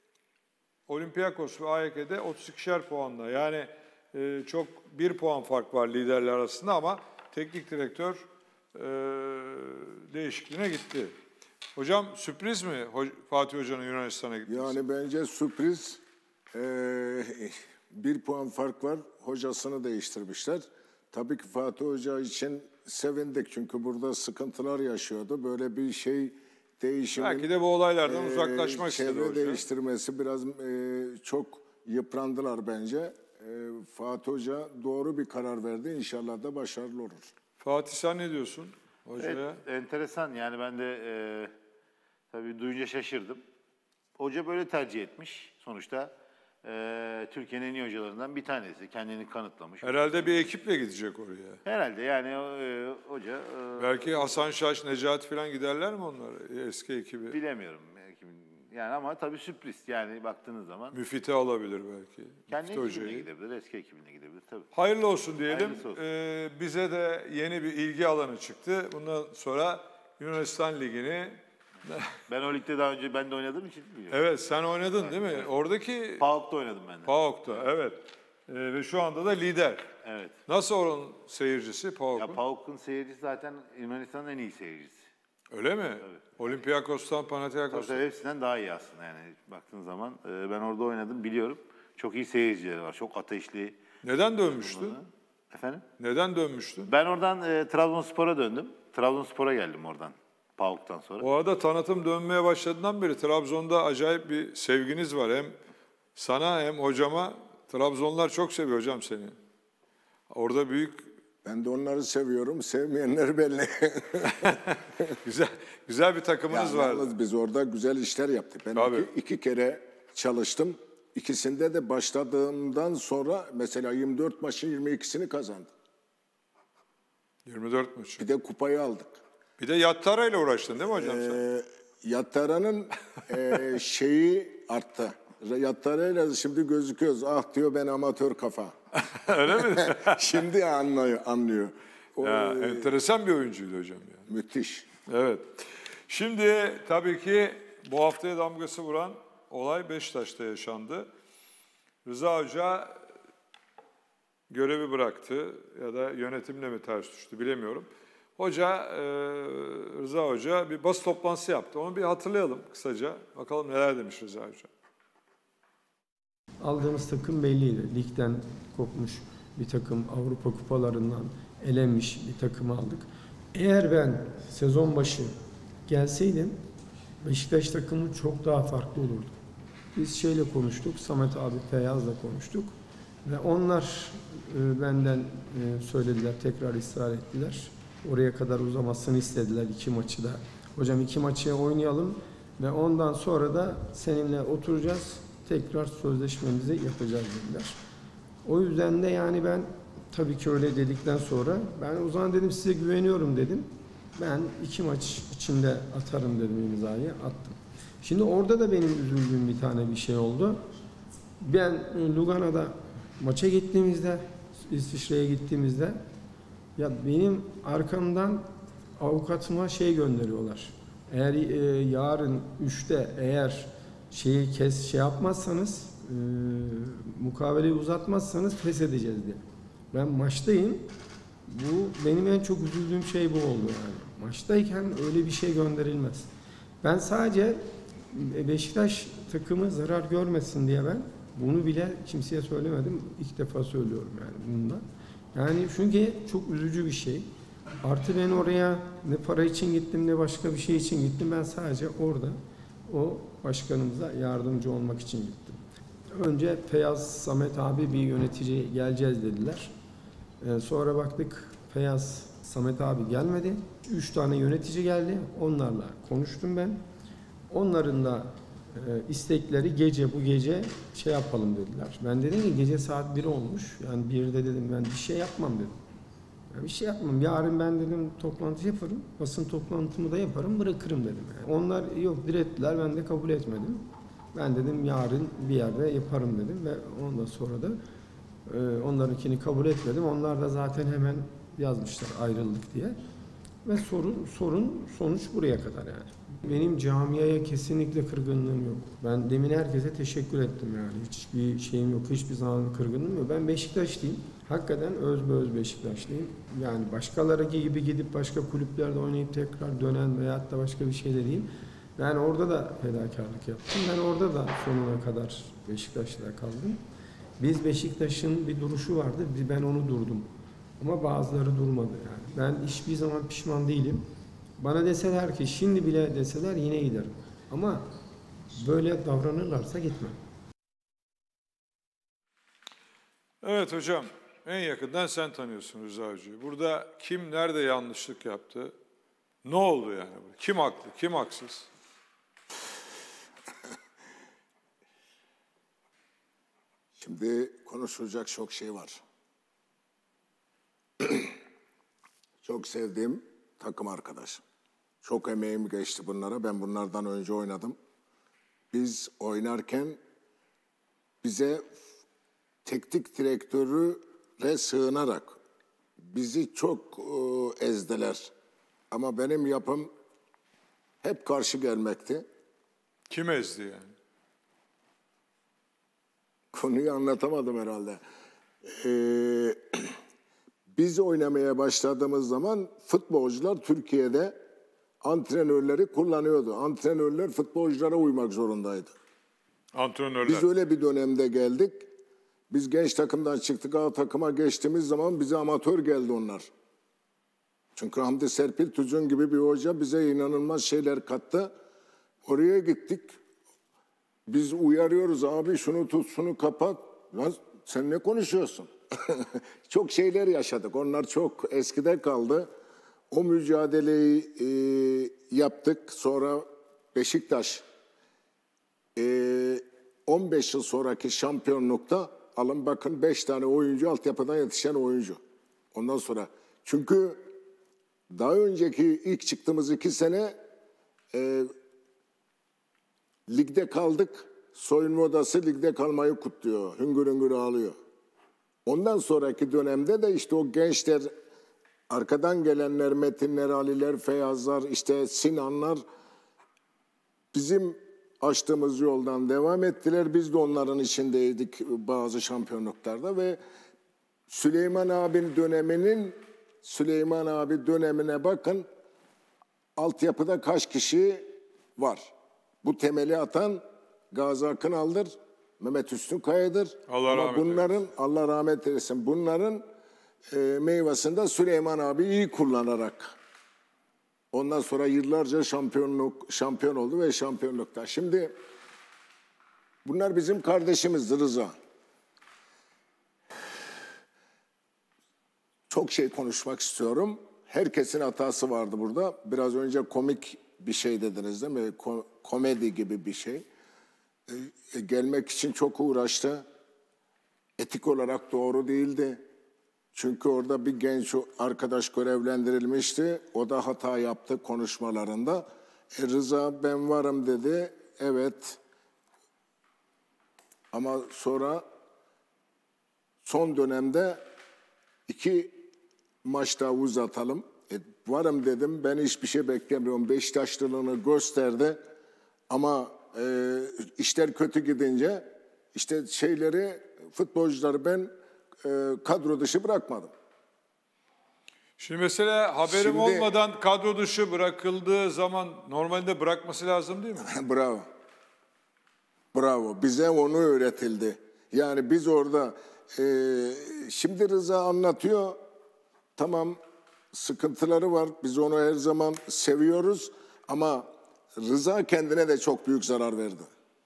Olympiakos ve A Y K'de otuz ikişer puanla. Yani e, çok bir puan fark var liderler arasında ama teknik direktör e, değişikliğine gitti. Hocam sürpriz mi Ho- Fatih Hoca'nın Yunanistan'a gitmesi? Yani bence sürpriz. Ee, bir puan fark var. Hocasını değiştirmişler. Tabii ki Fatih Hoca için sevindik. Çünkü burada sıkıntılar yaşıyordu. Böyle bir şey değişimin... Belki de bu olaylardan e, uzaklaşmak istedi çevre hoca. değiştirmesi biraz e, çok yıprandılar bence. E, Fatih Hoca doğru bir karar verdi. İnşallah da başarılı olur. Fatih sen ne diyorsun hocaya? Evet, enteresan yani ben de e, tabii duyunca şaşırdım. Hoca böyle tercih etmiş. Sonuçta e, Türkiye'nin en iyi hocalarından bir tanesi. Kendini kanıtlamış. Herhalde bir ekiple gidecek oraya. Herhalde yani e, hoca e, Belki Hasan Şaş, Necati falan giderler mi onlar eski ekibi? bilemiyorum. Yani ama tabii sürpriz. Yani baktığınız zaman Müfit'i alabilir belki. kendi Müftü ekibine Hoca'yı. gidebilir, eski ekibine gidebilir tabii. Hayırlı olsun diyelim. Hayırlısı olsun. Ee, bize de yeni bir ilgi alanı çıktı. Bundan sonra Yunanistan Ligi'ni... Ben o ligde daha önce ben de oynadığım için biliyorum. Evet sen oynadın değil mi? Oradaki PAOK'ta oynadım ben de. PAOK'ta evet. Ee, ve şu anda da lider. Evet. Nasıl oranın seyircisi Ya PAOK'un? PAOK'un seyircisi zaten Yunanistan'ın en iyi seyircisi. Öyle mi? Olympiakos'tan Tabii Panathinaikos'tan. tabii hepsinden daha iyi aslında yani baktığın zaman. e, Ben orada oynadım biliyorum. Çok iyi seyircileri var. Çok ateşli. Neden dönmüştü? Efendim? Neden dönmüştü? Ben oradan e, Trabzonspor'a döndüm. Trabzonspor'a geldim oradan. PAOK'tan sonra. O arada tanıtım dönmeye başladığından beri Trabzon'da acayip bir sevginiz var. Hem sana hem hocama. Trabzonlar çok seviyor hocam seni. Orada büyük Ben de onları seviyorum. Sevmeyenler belli. Güzel güzel bir takımınız Yani var. yalnız biz orada güzel işler yaptık. Ben Tabii. iki, iki kere çalıştım. İkisinde de başladığımdan sonra mesela yirmi dört maçın yirmi ikisini kazandım. yirmi dört maç. Bir de kupayı aldık. Bir de Yattara ile uğraştın değil mi hocam sen? Ee, Yattara'nın e, şeyi arttı. Yattara'yla şimdi gözüküyoruz. Ah diyor ben amatör kafa. Öyle mi? Şimdi anlıyor. anlıyor. O, Ya, enteresan bir oyuncuydu hocam ya. Müthiş. Evet. Şimdi tabii ki bu haftaya damgası vuran olay Beşiktaş'ta yaşandı. Rıza Hoca görevi bıraktı ya da yönetimle mi ters düştü bilemiyorum. Hoca, e, Rıza Hoca bir basın toplantısı yaptı. Onu bir hatırlayalım kısaca. Bakalım neler demiş Rıza Hoca. Aldığımız takım belliydi. Ligden kopmuş bir takım, Avrupa kupalarından elenmiş bir takım aldık. Eğer ben sezon başı gelseydim Beşiktaş takımı çok daha farklı olurdu. Biz şeyle konuştuk, Samet abi Feyyaz'la konuştuk ve onlar e, benden e, söylediler, tekrar ısrar ettiler. Oraya kadar uzamasını istediler iki maçı da. Hocam iki maçı oynayalım ve ondan sonra da seninle oturacağız, tekrar sözleşmemizi yapacağız dediler. O yüzden de yani ben tabii ki öyle dedikten sonra ben o zaman dedim size güveniyorum dedim. Ben iki maç içinde atarım dedim imzayı, attım. Şimdi orada da benim üzüldüğüm bir tane bir şey oldu. Ben Lugano'da maça gittiğimizde, İsviçre'ye gittiğimizde ya benim arkamdan avukatıma şey gönderiyorlar. Eğer e, yarın üçte eğer şeyi kes şey yapmazsanız, e, mukaveleyi uzatmazsanız feshedeceğiz diye. Ben maçtayım. Bu benim en çok üzüldüğüm şey bu oldu yani. Maçtayken öyle bir şey gönderilmez. Ben sadece Beşiktaş takımı zarar görmesin diye ben bunu bile kimseye söylemedim. İlk defa söylüyorum yani bundan. Yani çünkü çok üzücü bir şey. Artı ben oraya ne para için gittim ne başka bir şey için gittim. Ben sadece orada o başkanımıza yardımcı olmak için gittim. Önce Feyyaz, Samet abi bir yönetici geleceğiz dediler. Ee, sonra baktık Feyyaz, Samet abi gelmedi. Üç tane yönetici geldi. Onlarla konuştum ben. Onların da e, istekleri gece bu gece şey yapalım dediler. Ben dedim ki gece saat bir olmuş. Yani birde dedim ben bir şey yapmam dedim. Yani bir şey yapmam. Yarın ben dedim toplantı yaparım. Basın toplantımı da yaparım bırakırım dedim. Yani onlar yok direttiler ben de kabul etmedim. Ben dedim yarın bir yerde yaparım dedim ve ondan sonra da e, onlarınkini kabul etmedim. Onlar da zaten hemen yazmışlar ayrıldık diye. Ve sorun sorun sonuç buraya kadar yani. Benim camiaya kesinlikle kırgınlığım yok. Ben demin herkese teşekkür ettim yani. Hiçbir şeyim yok, hiçbir zaman kırgınlığım yok. Ben Beşiktaşlıyım. Hakikaten özbeöz Beşiktaşlıyım. Yani başkaları gibi gidip başka kulüplerde oynayıp tekrar dönen veyahut da başka bir şey de değil. Ben orada da fedakarlık yaptım. Ben orada da sonuna kadar Beşiktaş'ta kaldım. Biz Beşiktaş'ın bir duruşu vardı. Ben onu durdum. Ama bazıları durmadı yani. Ben hiçbir zaman pişman değilim. Bana deseler ki şimdi bile deseler yine giderim. Ama böyle davranırlarsa gitmem. Evet hocam, en yakından sen tanıyorsun Rıza Hoca'yı. Burada kim nerede yanlışlık yaptı? Ne oldu yani? Kim haklı, kim haksız? Şimdi konuşulacak çok şey var. Çok sevdiğim takım arkadaş. Çok emeğim geçti bunlara. Ben bunlardan önce oynadım. Biz oynarken bize teknik direktöre sığınarak bizi çok e, ezdiler. Ama benim yapım hep karşı gelmekti. Kim ezdi yani? Konuyu anlatamadım herhalde. Ee, biz oynamaya başladığımız zaman futbolcular Türkiye'de antrenörleri kullanıyordu. Antrenörler futbolculara uymak zorundaydı. Antrenörler. Biz öyle bir dönemde geldik. Biz genç takımdan çıktık, A takıma geçtiğimiz zaman bize amatör geldi onlar. Çünkü Hamdi Serpil Tüzün gibi bir hoca bize inanılmaz şeyler kattı. Oraya gittik. Biz uyarıyoruz abi şunu tut, şunu kapat. Lan sen ne konuşuyorsun? çok şeyler yaşadık. Onlar çok eskide kaldı. O mücadeleyi e, yaptık. Sonra Beşiktaş e, on beş yıl sonraki şampiyonlukta alın bakın beş tane oyuncu, altyapıdan yetişen oyuncu. Ondan sonra çünkü daha önceki ilk çıktığımız iki sene e, ligde kaldık. Soyunma odası ligde kalmayı kutluyor. Hüngür hüngür ağlıyor. Ondan sonraki dönemde de işte o gençler, arkadan gelenler, Metinler, Aliler, Feyyazlar, işte Sinanlar bizim açtığımız yoldan devam ettiler. Biz de onların içindeydik bazı şampiyonluklarda ve Süleyman abinin döneminin Süleyman abi dönemine bakın. Altyapıda kaç kişi var? Bu temeli atan Gazi Akınal'dır, Mehmet Hüsnü Kaya'dır. Allah Ama rahmet bunların eylesin. Allah rahmet eylesin. Bunların e, meyvasını da Süleyman abi iyi kullanarak. Ondan sonra yıllarca şampiyonluk şampiyon oldu ve şampiyonlukta. Şimdi bunlar bizim kardeşimizdir Rıza. Çok şey konuşmak istiyorum. Herkesin hatası vardı burada. Biraz önce komik bir şey dediniz değil mi? Ko- komedi gibi bir şey. Ee, gelmek için çok uğraştı. Etik olarak doğru değildi. Çünkü orada bir genç arkadaş görevlendirilmişti. O da hata yaptı konuşmalarında. E, Rıza ben varım dedi. Evet. Ama sonra son dönemde iki maç daha uzatalım. E, varım dedim. Ben hiçbir şey beklemiyorum. Beşiktaşlılığını gösterdi. Ama e, işler kötü gidince işte şeyleri, futbolcuları ben e, kadro dışı bırakmadım. Şimdi mesela haberim Şimdi- olmadan kadro dışı bırakıldığı zaman normalde bırakması lazım değil mi? Bravo. Bravo. Bize onu öğretildi. Yani biz orada e, şimdi Rıza anlatıyor. Tamam sıkıntıları var. Biz onu her zaman seviyoruz. Ama Rıza kendine de çok büyük zarar verdi.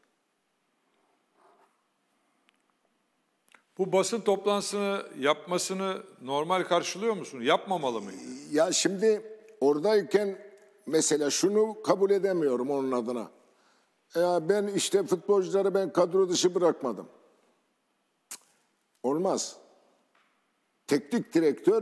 Bu basın toplantısını yapmasını normal karşılıyor musun? Yapmamalı mıydı? Ya şimdi oradayken mesela şunu kabul edemiyorum onun adına. Ya ben işte futbolcuları ben kadro dışı bırakmadım. Cık, olmaz. Teknik direktör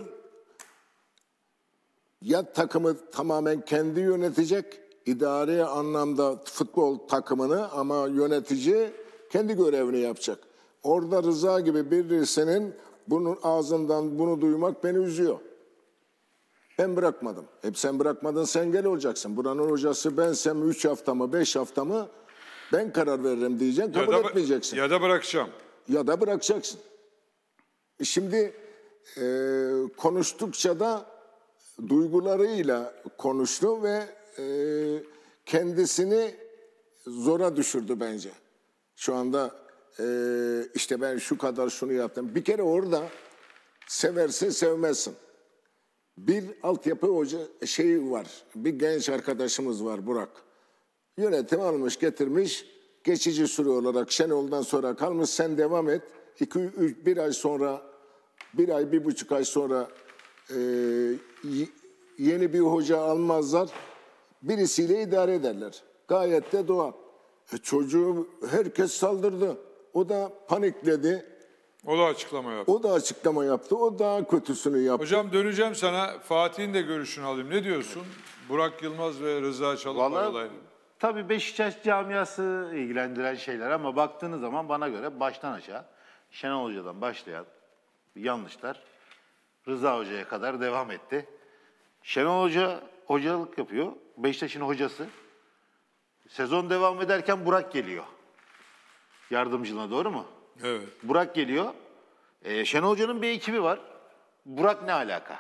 ya takımı tamamen kendi yönetecek, idari anlamda futbol takımını, ama yönetici kendi görevini yapacak. Orada Rıza gibi birisinin bunun ağzından bunu duymak beni üzüyor. Ben bırakmadım. Hep sen bırakmadın, sen gel olacaksın. Buranın hocası bensem üç hafta mı beş hafta mı ben karar veririm diyeceksin, kabul ya da, etmeyeceksin. Ya da bırakacağım. Ya da bırakacaksın. Şimdi e, konuştukça da duygularıyla konuştu ve e, kendisini zora düşürdü bence. Şu anda e, işte ben şu kadar şunu yaptım. Bir kere orada seversin sevmezsin. Bir altyapı hoca şeyi var. Bir genç arkadaşımız var, Burak. Yönetim almış getirmiş. Geçici süre olarak Şenol'dan sonra kalmış. Sen devam et. İki, üç, bir ay sonra, bir ay, bir buçuk ay sonra e, yeni bir hoca almazlar. Birisiyle idare ederler. Gayet de doğal. E, çocuğu herkes saldırdı. O da panikledi. O da açıklama yaptı. O da açıklama yaptı. O daha kötüsünü yaptı. Hocam döneceğim sana. Fatih'in de görüşünü alayım. Ne diyorsun? Burak Yılmaz ve Rıza Çalınbay Vallahi olayını. tabii Beşiktaş camiası ilgilendiren şeyler ama baktığınız zaman bana göre baştan aşağı Şenol Hoca'dan başlayan yanlışlar Rıza Hoca'ya kadar devam etti. Şenol Hoca hocalık yapıyor. Beşiktaş'ın hocası. Sezon devam ederken Burak geliyor. Yardımcılığına, doğru mu? Evet. Burak geliyor. Ee, Şenol Hoca'nın bir ekibi var. Burak ne alaka?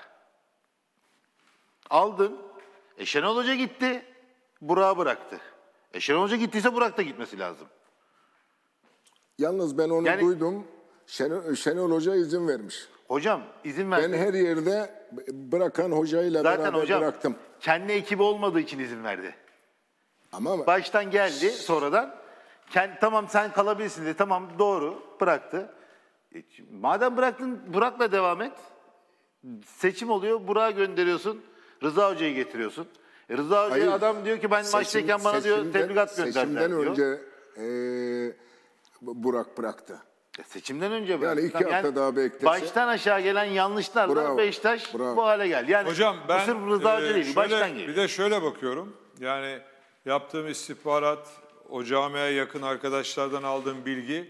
Aldın. E Şenol Hoca gitti. Burak'ı bıraktı. E Şenol Hoca gittiyse Burak da gitmesi lazım. Yalnız ben onu Yani- duydum. Şenol, Şenol Hoca izin vermiş. Hocam izin verdi. Ben her yerde bırakan hocayla Zaten beraber hocam bıraktım. kendi ekibi olmadığı için izin verdi. Ama Baştan geldi sonradan. Kend, tamam sen kalabilirsin dedi. Tamam doğru bıraktı. E, madem bıraktın, Burak'la devam et. Seçim oluyor, Burak'ı gönderiyorsun, Rıza Hoca'yı getiriyorsun. E, Rıza Hoca'ya Hayır, adam diyor ki ben seçim- maçtayken bana diyor seçimden- tebligat gönderdiler Seçimden diyor. önce e, Burak bıraktı. E, seçimden önce bıraktı. iki hafta daha beklese- Baştan aşağı gelen yanlışlarla Bravo, Beşiktaş bravo. bu hale geldi. Yani Hocam ben bu sırf Rıza Hoca e, değil, şöyle, baştan geliyor. bir de şöyle bakıyorum. Yani yaptığım istihbarat, o camiaya yakın arkadaşlardan aldığım bilgi,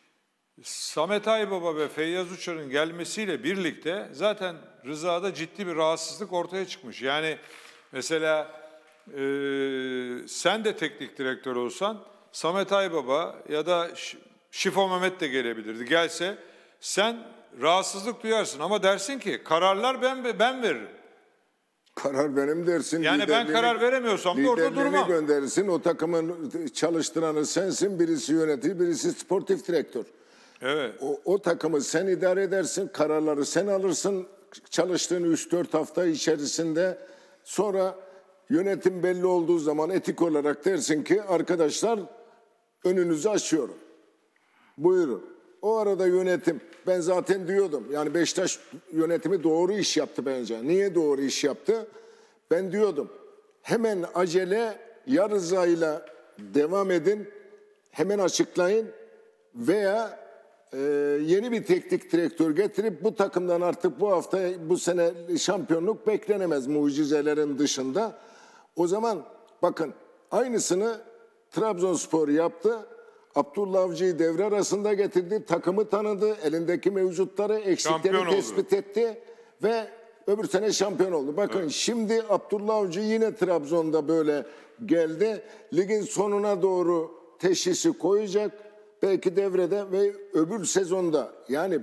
Samet Aybaba ve Feyyaz Uçar'ın gelmesiyle birlikte zaten Rıza'da ciddi bir rahatsızlık ortaya çıkmış. Yani mesela e, sen de teknik direktör olsan Samet Aybaba ya da Ş- Şifo Mehmet de gelebilirdi. Gelse sen rahatsızlık duyarsın ama dersin ki kararlar ben ben veririm. Karar benim dersin. Yani ben liderliğini- karar veremiyorsam da orada liderliğini durmam. gönderirsin. O takımın çalıştıranı sensin. Birisi yönetir, birisi sportif direktör. Evet. O, o takımı sen idare edersin. Kararları sen alırsın. Çalıştığın üç dört hafta içerisinde sonra yönetim belli olduğu zaman etik olarak dersin ki arkadaşlar önünüzü açıyorum. Buyurun. O arada yönetim, ben zaten diyordum. Yani Beşiktaş yönetimi doğru iş yaptı bence. Niye doğru iş yaptı? Ben diyordum. Hemen acele ya Rıza'yla devam edin. Hemen açıklayın. Veya e, yeni bir teknik direktör getirip bu takımdan artık bu hafta, bu sene şampiyonluk beklenemez mucizelerin dışında. O zaman bakın aynısını Trabzonspor yaptı. Abdullah Avcı'yı devre arasında getirdi, takımı tanıdı, elindeki mevcutları, Şampiyon eksikleri oldu. tespit etti ve öbür sene şampiyon oldu. Bakın evet. Şimdi Abdullah Avcı yine Trabzon'da böyle geldi. Ligin sonuna doğru teşhisi koyacak. Belki devrede ve öbür sezonda yani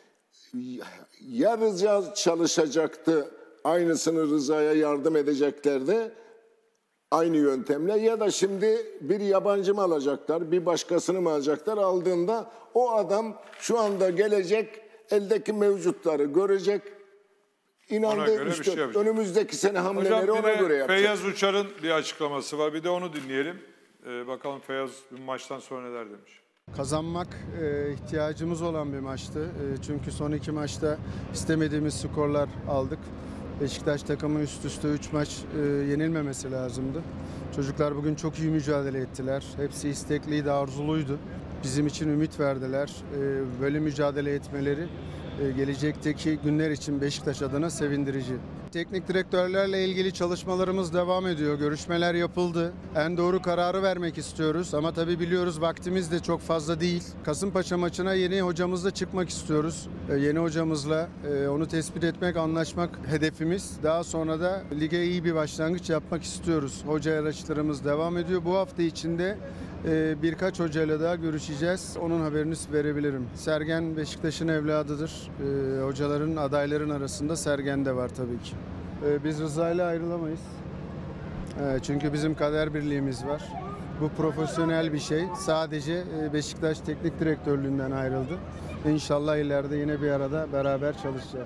ya Rıza çalışacaktı, aynısını Rıza'ya yardım edeceklerdi. Aynı yöntemle ya da şimdi bir yabancı mı alacaklar, bir başkasını mı alacaklar aldığında o adam şu anda gelecek, eldeki mevcutları görecek, Ona inandığı göre bir işte şey yapacak. önümüzdeki sene Hocam hamleleri bir ona de göre yapacak. Feyyaz Uçar'ın bir açıklaması var. Bir de onu dinleyelim. Ee, bakalım Feyyaz bir maçtan sonra neler demiş. Kazanmak e, ihtiyacımız olan bir maçtı. E, çünkü son iki maçta istemediğimiz skorlar aldık. Beşiktaş takımı üst üste üç maç e, yenilmemesi lazımdı. Çocuklar bugün çok iyi mücadele ettiler. Hepsi istekliydi, arzuluydu. Bizim için ümit verdiler. E, böyle mücadele etmeleri e, gelecekteki günler için Beşiktaş adına sevindirici. Teknik direktörlerle ilgili çalışmalarımız devam ediyor. Görüşmeler yapıldı. En doğru kararı vermek istiyoruz ama tabii biliyoruz vaktimiz de çok fazla değil. Kasımpaşa maçına yeni hocamızla çıkmak istiyoruz. Ee, yeni hocamızla e, onu tespit etmek, anlaşmak hedefimiz. Daha sonra da lige iyi bir başlangıç yapmak istiyoruz. Hoca araçlarımız devam ediyor. Bu hafta içinde e, birkaç hocayla daha görüşeceğiz. Onun haberini verebilirim. Sergen Beşiktaş'ın evladıdır. E, hocaların, adayların arasında Sergen de var tabii ki. Biz Rıza ile ayrılamayız. Çünkü bizim kader birliğimiz var. Bu profesyonel bir şey. Sadece Beşiktaş Teknik Direktörlüğünden ayrıldı. İnşallah ileride yine bir arada beraber çalışacağız.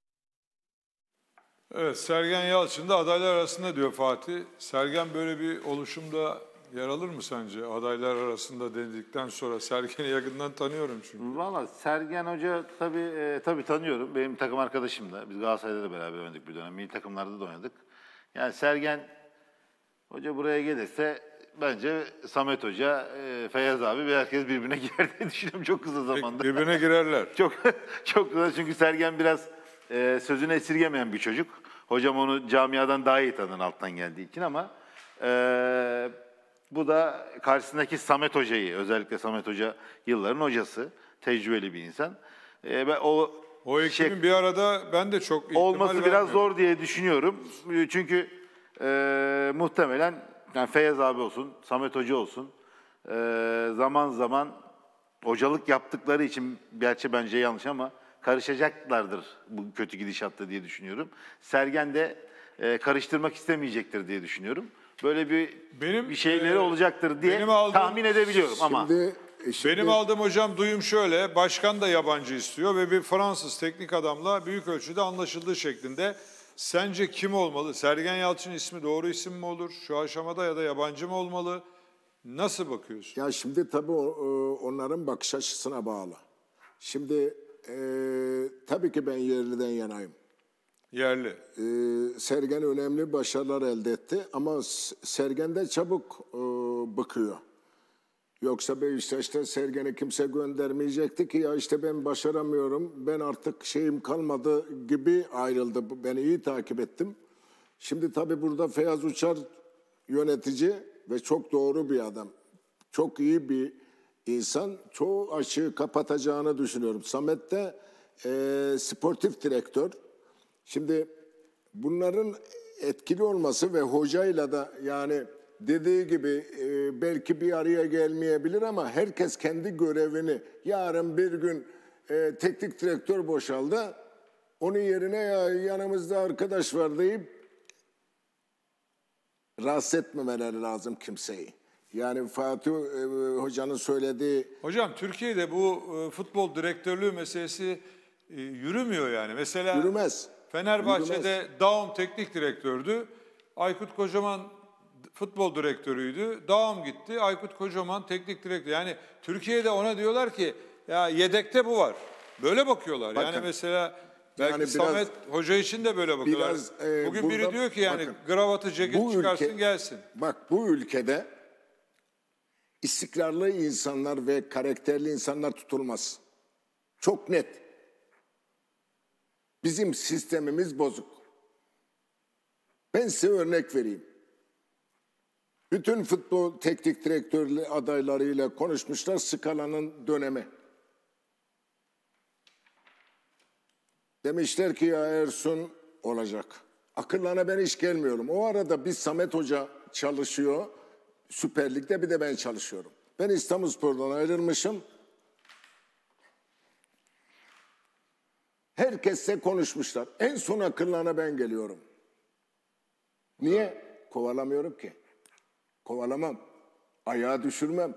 Evet, Sergen Yalçın da adaylar arasında diyor Fatih. Sergen böyle bir oluşumda yer alır mı sence? Adaylar arasında denildikten sonra Sergen'i yakından tanıyorum çünkü. Valla Sergen Hoca tabii, e, tabii tanıyorum. Benim takım arkadaşım da. Biz Galatasaray'da da beraber oynadık bir dönem. Milli takımlarda da oynadık. Yani Sergen Hoca buraya gelirse bence Samet Hoca, e, Feyyaz abi ve herkes birbirine girer diye düşünüyorum çok kısa zamanda. Peki, birbirine girerler. Çok çok güzel çünkü Sergen biraz e, sözünü esirgemeyen bir çocuk. Hocam onu camiadan daha iyi tanır alttan geldiği için ama e, bu da karşısındaki Samet Hoca'yı, özellikle Samet Hoca yılların hocası, tecrübeli bir insan. E, ve o O ekibin şey, bir arada ben de çok ihtimal olması biraz vermiyorum. zor diye düşünüyorum. Çünkü e, muhtemelen yani Feyyaz abi olsun, Samet Hoca olsun e, zaman zaman hocalık yaptıkları için, gerçi bence yanlış ama karışacaklardır bu kötü gidişatta diye düşünüyorum. Sergen de e, karıştırmak istemeyecektir diye düşünüyorum. Böyle bir Benim, bir şeyleri e, olacaktır diye benim aldığım- tahmin edebiliyorum ama Şimdi, şimdi Benim aldığım hocam duyum şöyle, başkan da yabancı istiyor ve bir Fransız teknik adamla büyük ölçüde anlaşıldığı şeklinde. Sence kim olmalı? Sergen Yalçın ismi doğru isim mi olur? Şu aşamada ya da yabancı mı olmalı? Nasıl bakıyorsun? ya şimdi tabii o- o- onların bakış açısına bağlı. Şimdi e, tabii ki ben yerliden yanayım. Yerli. Ee, Sergen önemli başarılar elde etti ama Sergen de çabuk e, bıkıyor. Yoksa Beşiktaş'ta Sergen'i kimse göndermeyecekti ki ya işte ben başaramıyorum, ben artık şeyim kalmadı gibi ayrıldı. Ben iyi takip ettim. Şimdi tabii burada Feyyaz Uçar yönetici ve çok doğru bir adam. Çok iyi bir insan. Çoğu açığı kapatacağını düşünüyorum. Samet de e, sportif direktör. Şimdi bunların etkili olması ve hocayla da yani dediği gibi e, belki bir araya gelmeyebilir ama herkes kendi görevini, yarın bir gün e, teknik direktör boşaldı, onun yerine ya yanımızda arkadaş var deyip rahatsız etmemeleri lazım kimseyi. Yani Fatih e, Hoca'nın söylediği... Hocam Türkiye'de bu e, futbol direktörlüğü meselesi e, yürümüyor yani. Mesela Yürümez. Fenerbahçe'de Yürümez. Daum teknik direktördü. Aykut Kocaman futbol direktörüydü. Daum gitti. Aykut Kocaman teknik direktör. Yani Türkiye'de ona diyorlar ki ya yedekte bu var. Böyle bakıyorlar. Bakın, yani mesela belki yani biraz, Samet Hoca için de böyle bakıyorlar. Biraz, e, Bugün burada, biri diyor ki yani bakın, kravatı ceket bu çıkarsın ülke, gelsin. Bak bu ülkede istikrarlı insanlar ve karakterli insanlar tutulmaz. Çok net. Bizim sistemimiz bozuk. Ben size örnek vereyim. Bütün futbol teknik direktör adaylarıyla konuşmuşlar skalanın dönemi. Demişler ki ya Ersun olacak. Akıllarına ben hiç gelmiyorum. O arada bir Samet Hoca çalışıyor. Süper Lig'de bir de ben çalışıyorum. Ben İstanbulspor'dan ayrılmışım. Herkesle konuşmuşlar. En son akıllarına ben geliyorum. Niye? Kovalamıyorum ki. Kovalamam. Ayağa düşürmem.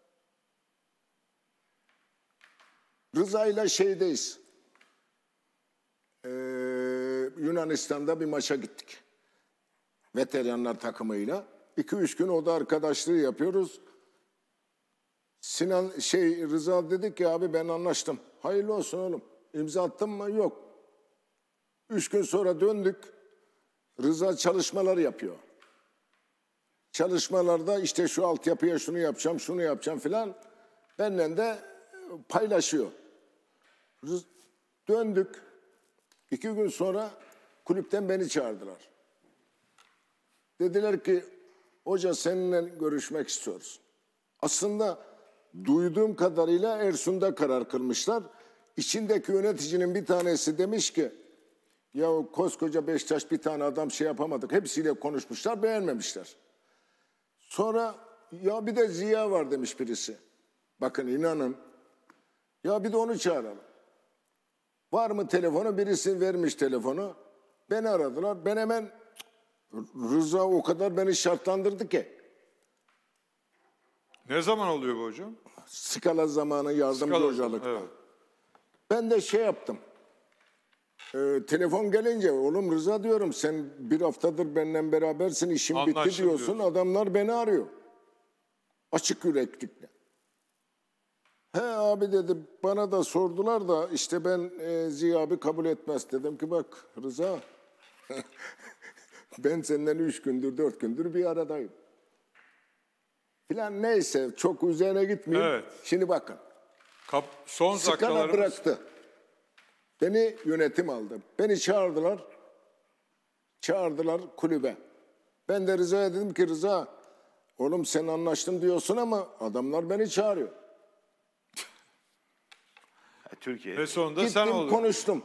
Rıza'yla şeydeyiz. Ee, Yunanistan'da bir maça gittik. Veteryanlar takımıyla. İki üç gün orada arkadaşlığı yapıyoruz. Sinan şey Rıza dedi ki abi ben anlaştım. Hayırlı olsun oğlum. İmza attın mı? Yok. Üç gün sonra döndük. Rıza çalışmalar yapıyor. Çalışmalarda işte şu altyapıya şunu yapacağım, şunu yapacağım filan. Benimle de paylaşıyor. Rız- Döndük. İki gün sonra kulüpten beni çağırdılar. Dediler ki hoca seninle görüşmek istiyoruz. Aslında duyduğum kadarıyla Ersun'da karar kılmışlar. İçindeki yöneticinin bir tanesi demiş ki ya koskoca Beşiktaş bir tane adam şey yapamadık. Hepsiyle konuşmuşlar, beğenmemişler. Sonra ya bir de Ziya var demiş birisi. Bakın inanın. Ya bir de onu çağıralım. Var mı telefonu? Birisi vermiş telefonu. Beni aradılar. Ben hemen Rıza o kadar beni şartlandırdı ki. Ne zaman oluyor bu hocam? Skala zamanı yardımcı Skala, hocalıkta. evet. Ben de şey yaptım. Ee, telefon gelince oğlum Rıza diyorum sen bir haftadır benimle berabersin işim bitti Anlaşıldı diyorsun. diyorsun. Adamlar beni arıyor. Açık yüreklikle. He abi dedi bana da sordular da işte ben e, Ziya abi kabul etmez dedim ki bak Rıza ben senden üç gündür dört gündür bir aradayım. Filan neyse çok üzerine gitmeyeyim. Evet. Şimdi bakın. Kap, son Skala dakikalarımız. bıraktı. Beni yönetim aldı. Beni çağırdılar. Çağırdılar kulübe. Ben de Rıza'ya dedim ki Rıza oğlum sen anlaştım diyorsun ama adamlar beni çağırıyor. Türkiye. Ve sonunda Gittim sen oldun. konuştum.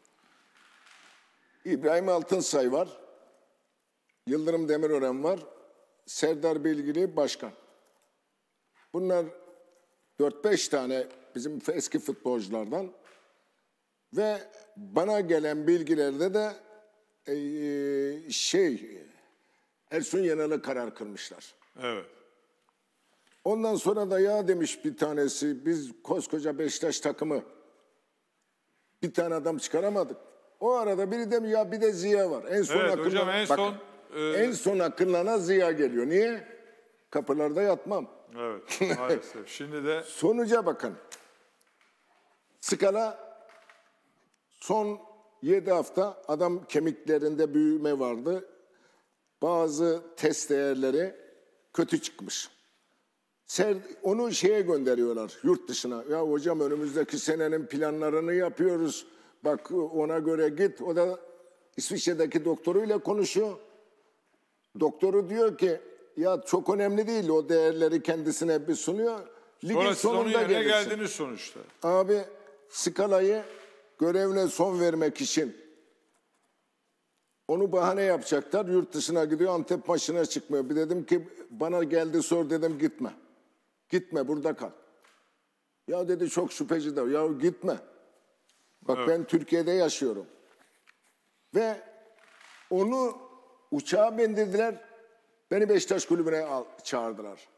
İbrahim Altınsay var. Yıldırım Demirören var. Serdar Bilgili başkan. Bunlar dört beş tane bizim eski futbolculardan. Ve bana gelen bilgilerde de e, şey Ersun Yanal'a karar kılmışlar. Evet. Ondan sonra da ya demiş bir tanesi biz koskoca Beşiktaş takımı bir tane adam çıkaramadık. O arada biri de ya bir de Ziya var. En son Evet akıllara, hocam en bakın, son e, en son akıllarına Ziya geliyor. Niye? Kapılarda yatmam. evet maalesef. Şimdi de Sonuca bakın. skala son yedi hafta adam kemiklerinde büyüme vardı. Bazı test değerleri kötü çıkmış. Ser, onu şeye gönderiyorlar, yurt dışına. Ya hocam önümüzdeki senenin planlarını yapıyoruz. Bak ona göre git. O da İsviçre'deki doktoruyla konuşuyor. Doktoru diyor ki ya çok önemli değil, o değerleri kendisine bir sunuyor. Ligin Sonra siz onun sonunda yerine gelirsin. geldiniz sonuçta. Abi skalayı görevine son vermek için onu bahane yapacaklar. Yurt dışına gidiyor, Antep maçına çıkmıyor. Bir dedim ki bana geldi sor, dedim gitme. Gitme, burada kal. Ya dedi çok şüpheci de. Ya gitme. Bak Evet. ben Türkiye'de yaşıyorum. Ve onu uçağa bindirdiler. Beni Beşiktaş kulübüne al, çağırdılar.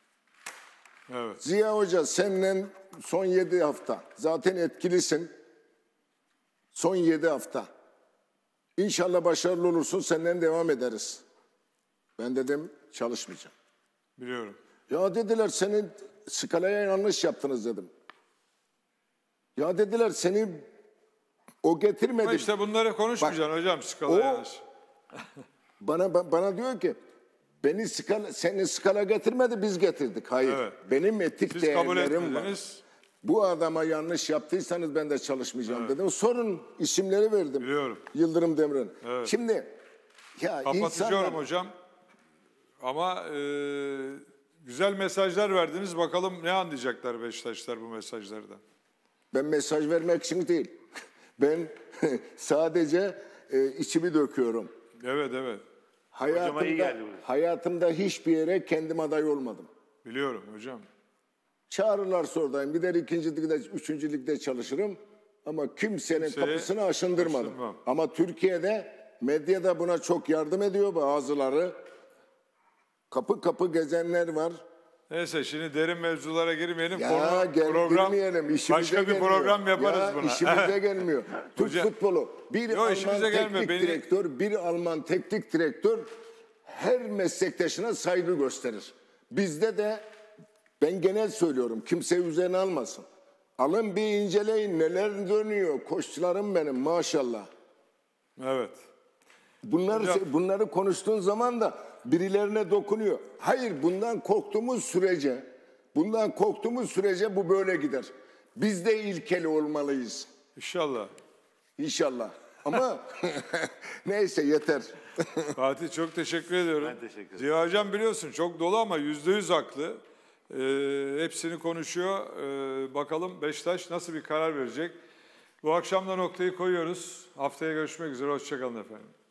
Evet. Ziya Hoca seninle son yedi hafta. Zaten etkilisin. Son yedi hafta. İnşallah başarılı olursun, senden devam ederiz. Ben dedim çalışmayacağım. Biliyorum. Ya dediler senin skalaya yanlış yaptınız dedim. Ya dediler seni o getirmedi. Ama işte bunları konuşmayacaksın hocam, skala o- yanlış. Bana ba- bana diyor ki beni skala seni skala getirmedi, biz getirdik. Hayır. Evet. Benim etik Siz kabul değerlerim var. etmediniz. Bu adama yanlış yaptıysanız ben de çalışmayacağım dedim. Sorun, isimleri verdim. Biliyorum. Yıldırım Demirören. Evet. Şimdi ya Kapatıyorum insanlar hocam. Ama e, güzel mesajlar verdiniz. Bakalım ne anlayacaklar Beşiktaşlar bu mesajlardan. ben mesaj vermek için değil. Ben sadece e, içimi döküyorum. Evet evet. Hocama iyi Hayatımda, geldi bu. hayatımda hiçbir yere kendim aday olmadım. Biliyorum hocam. Çağırırlarsa oradayım. Gider ikinci ligde, üçüncü ligde çalışırım. Ama kimsenin Kimseye kapısını aşındırmadım. aşındırmam. Ama Türkiye'de medya da buna çok yardım ediyor bazıları. Kapı kapı gezenler var. Neyse şimdi derin mevzulara girmeyelim. Ya Konu- gel, program, girmeyelim. İşimize başka bir gelmiyor. program yaparız ya, buna. İşimize gelmiyor. Türk Hocam- futbolu. Bir Yo, Alman işimize gelmiyor. teknik Beni- direktör, bir Alman teknik direktör her meslektaşına saygı gösterir. Bizde de ben genel söylüyorum. Kimse üzerine almasın. Alın bir inceleyin neler dönüyor. Koçlarım benim maşallah. Evet. Bunları Hocam- bunları konuştuğun zaman da birilerine dokunuyor. Hayır, bundan korktuğumuz sürece, bundan korktuğumuz sürece bu böyle gider. Biz de ilkeli olmalıyız İnşallah. inşallah. Ama neyse yeter. Fatih çok teşekkür ediyorum. Ben teşekkür ederim. Ziya Hocam biliyorsun çok dolu ama yüzde yüz haklı. Ee, hepsini konuşuyor. Ee, bakalım Beşiktaş nasıl bir karar verecek? Bu akşam da noktayı koyuyoruz. Haftaya görüşmek üzere. Hoşça kalın efendim.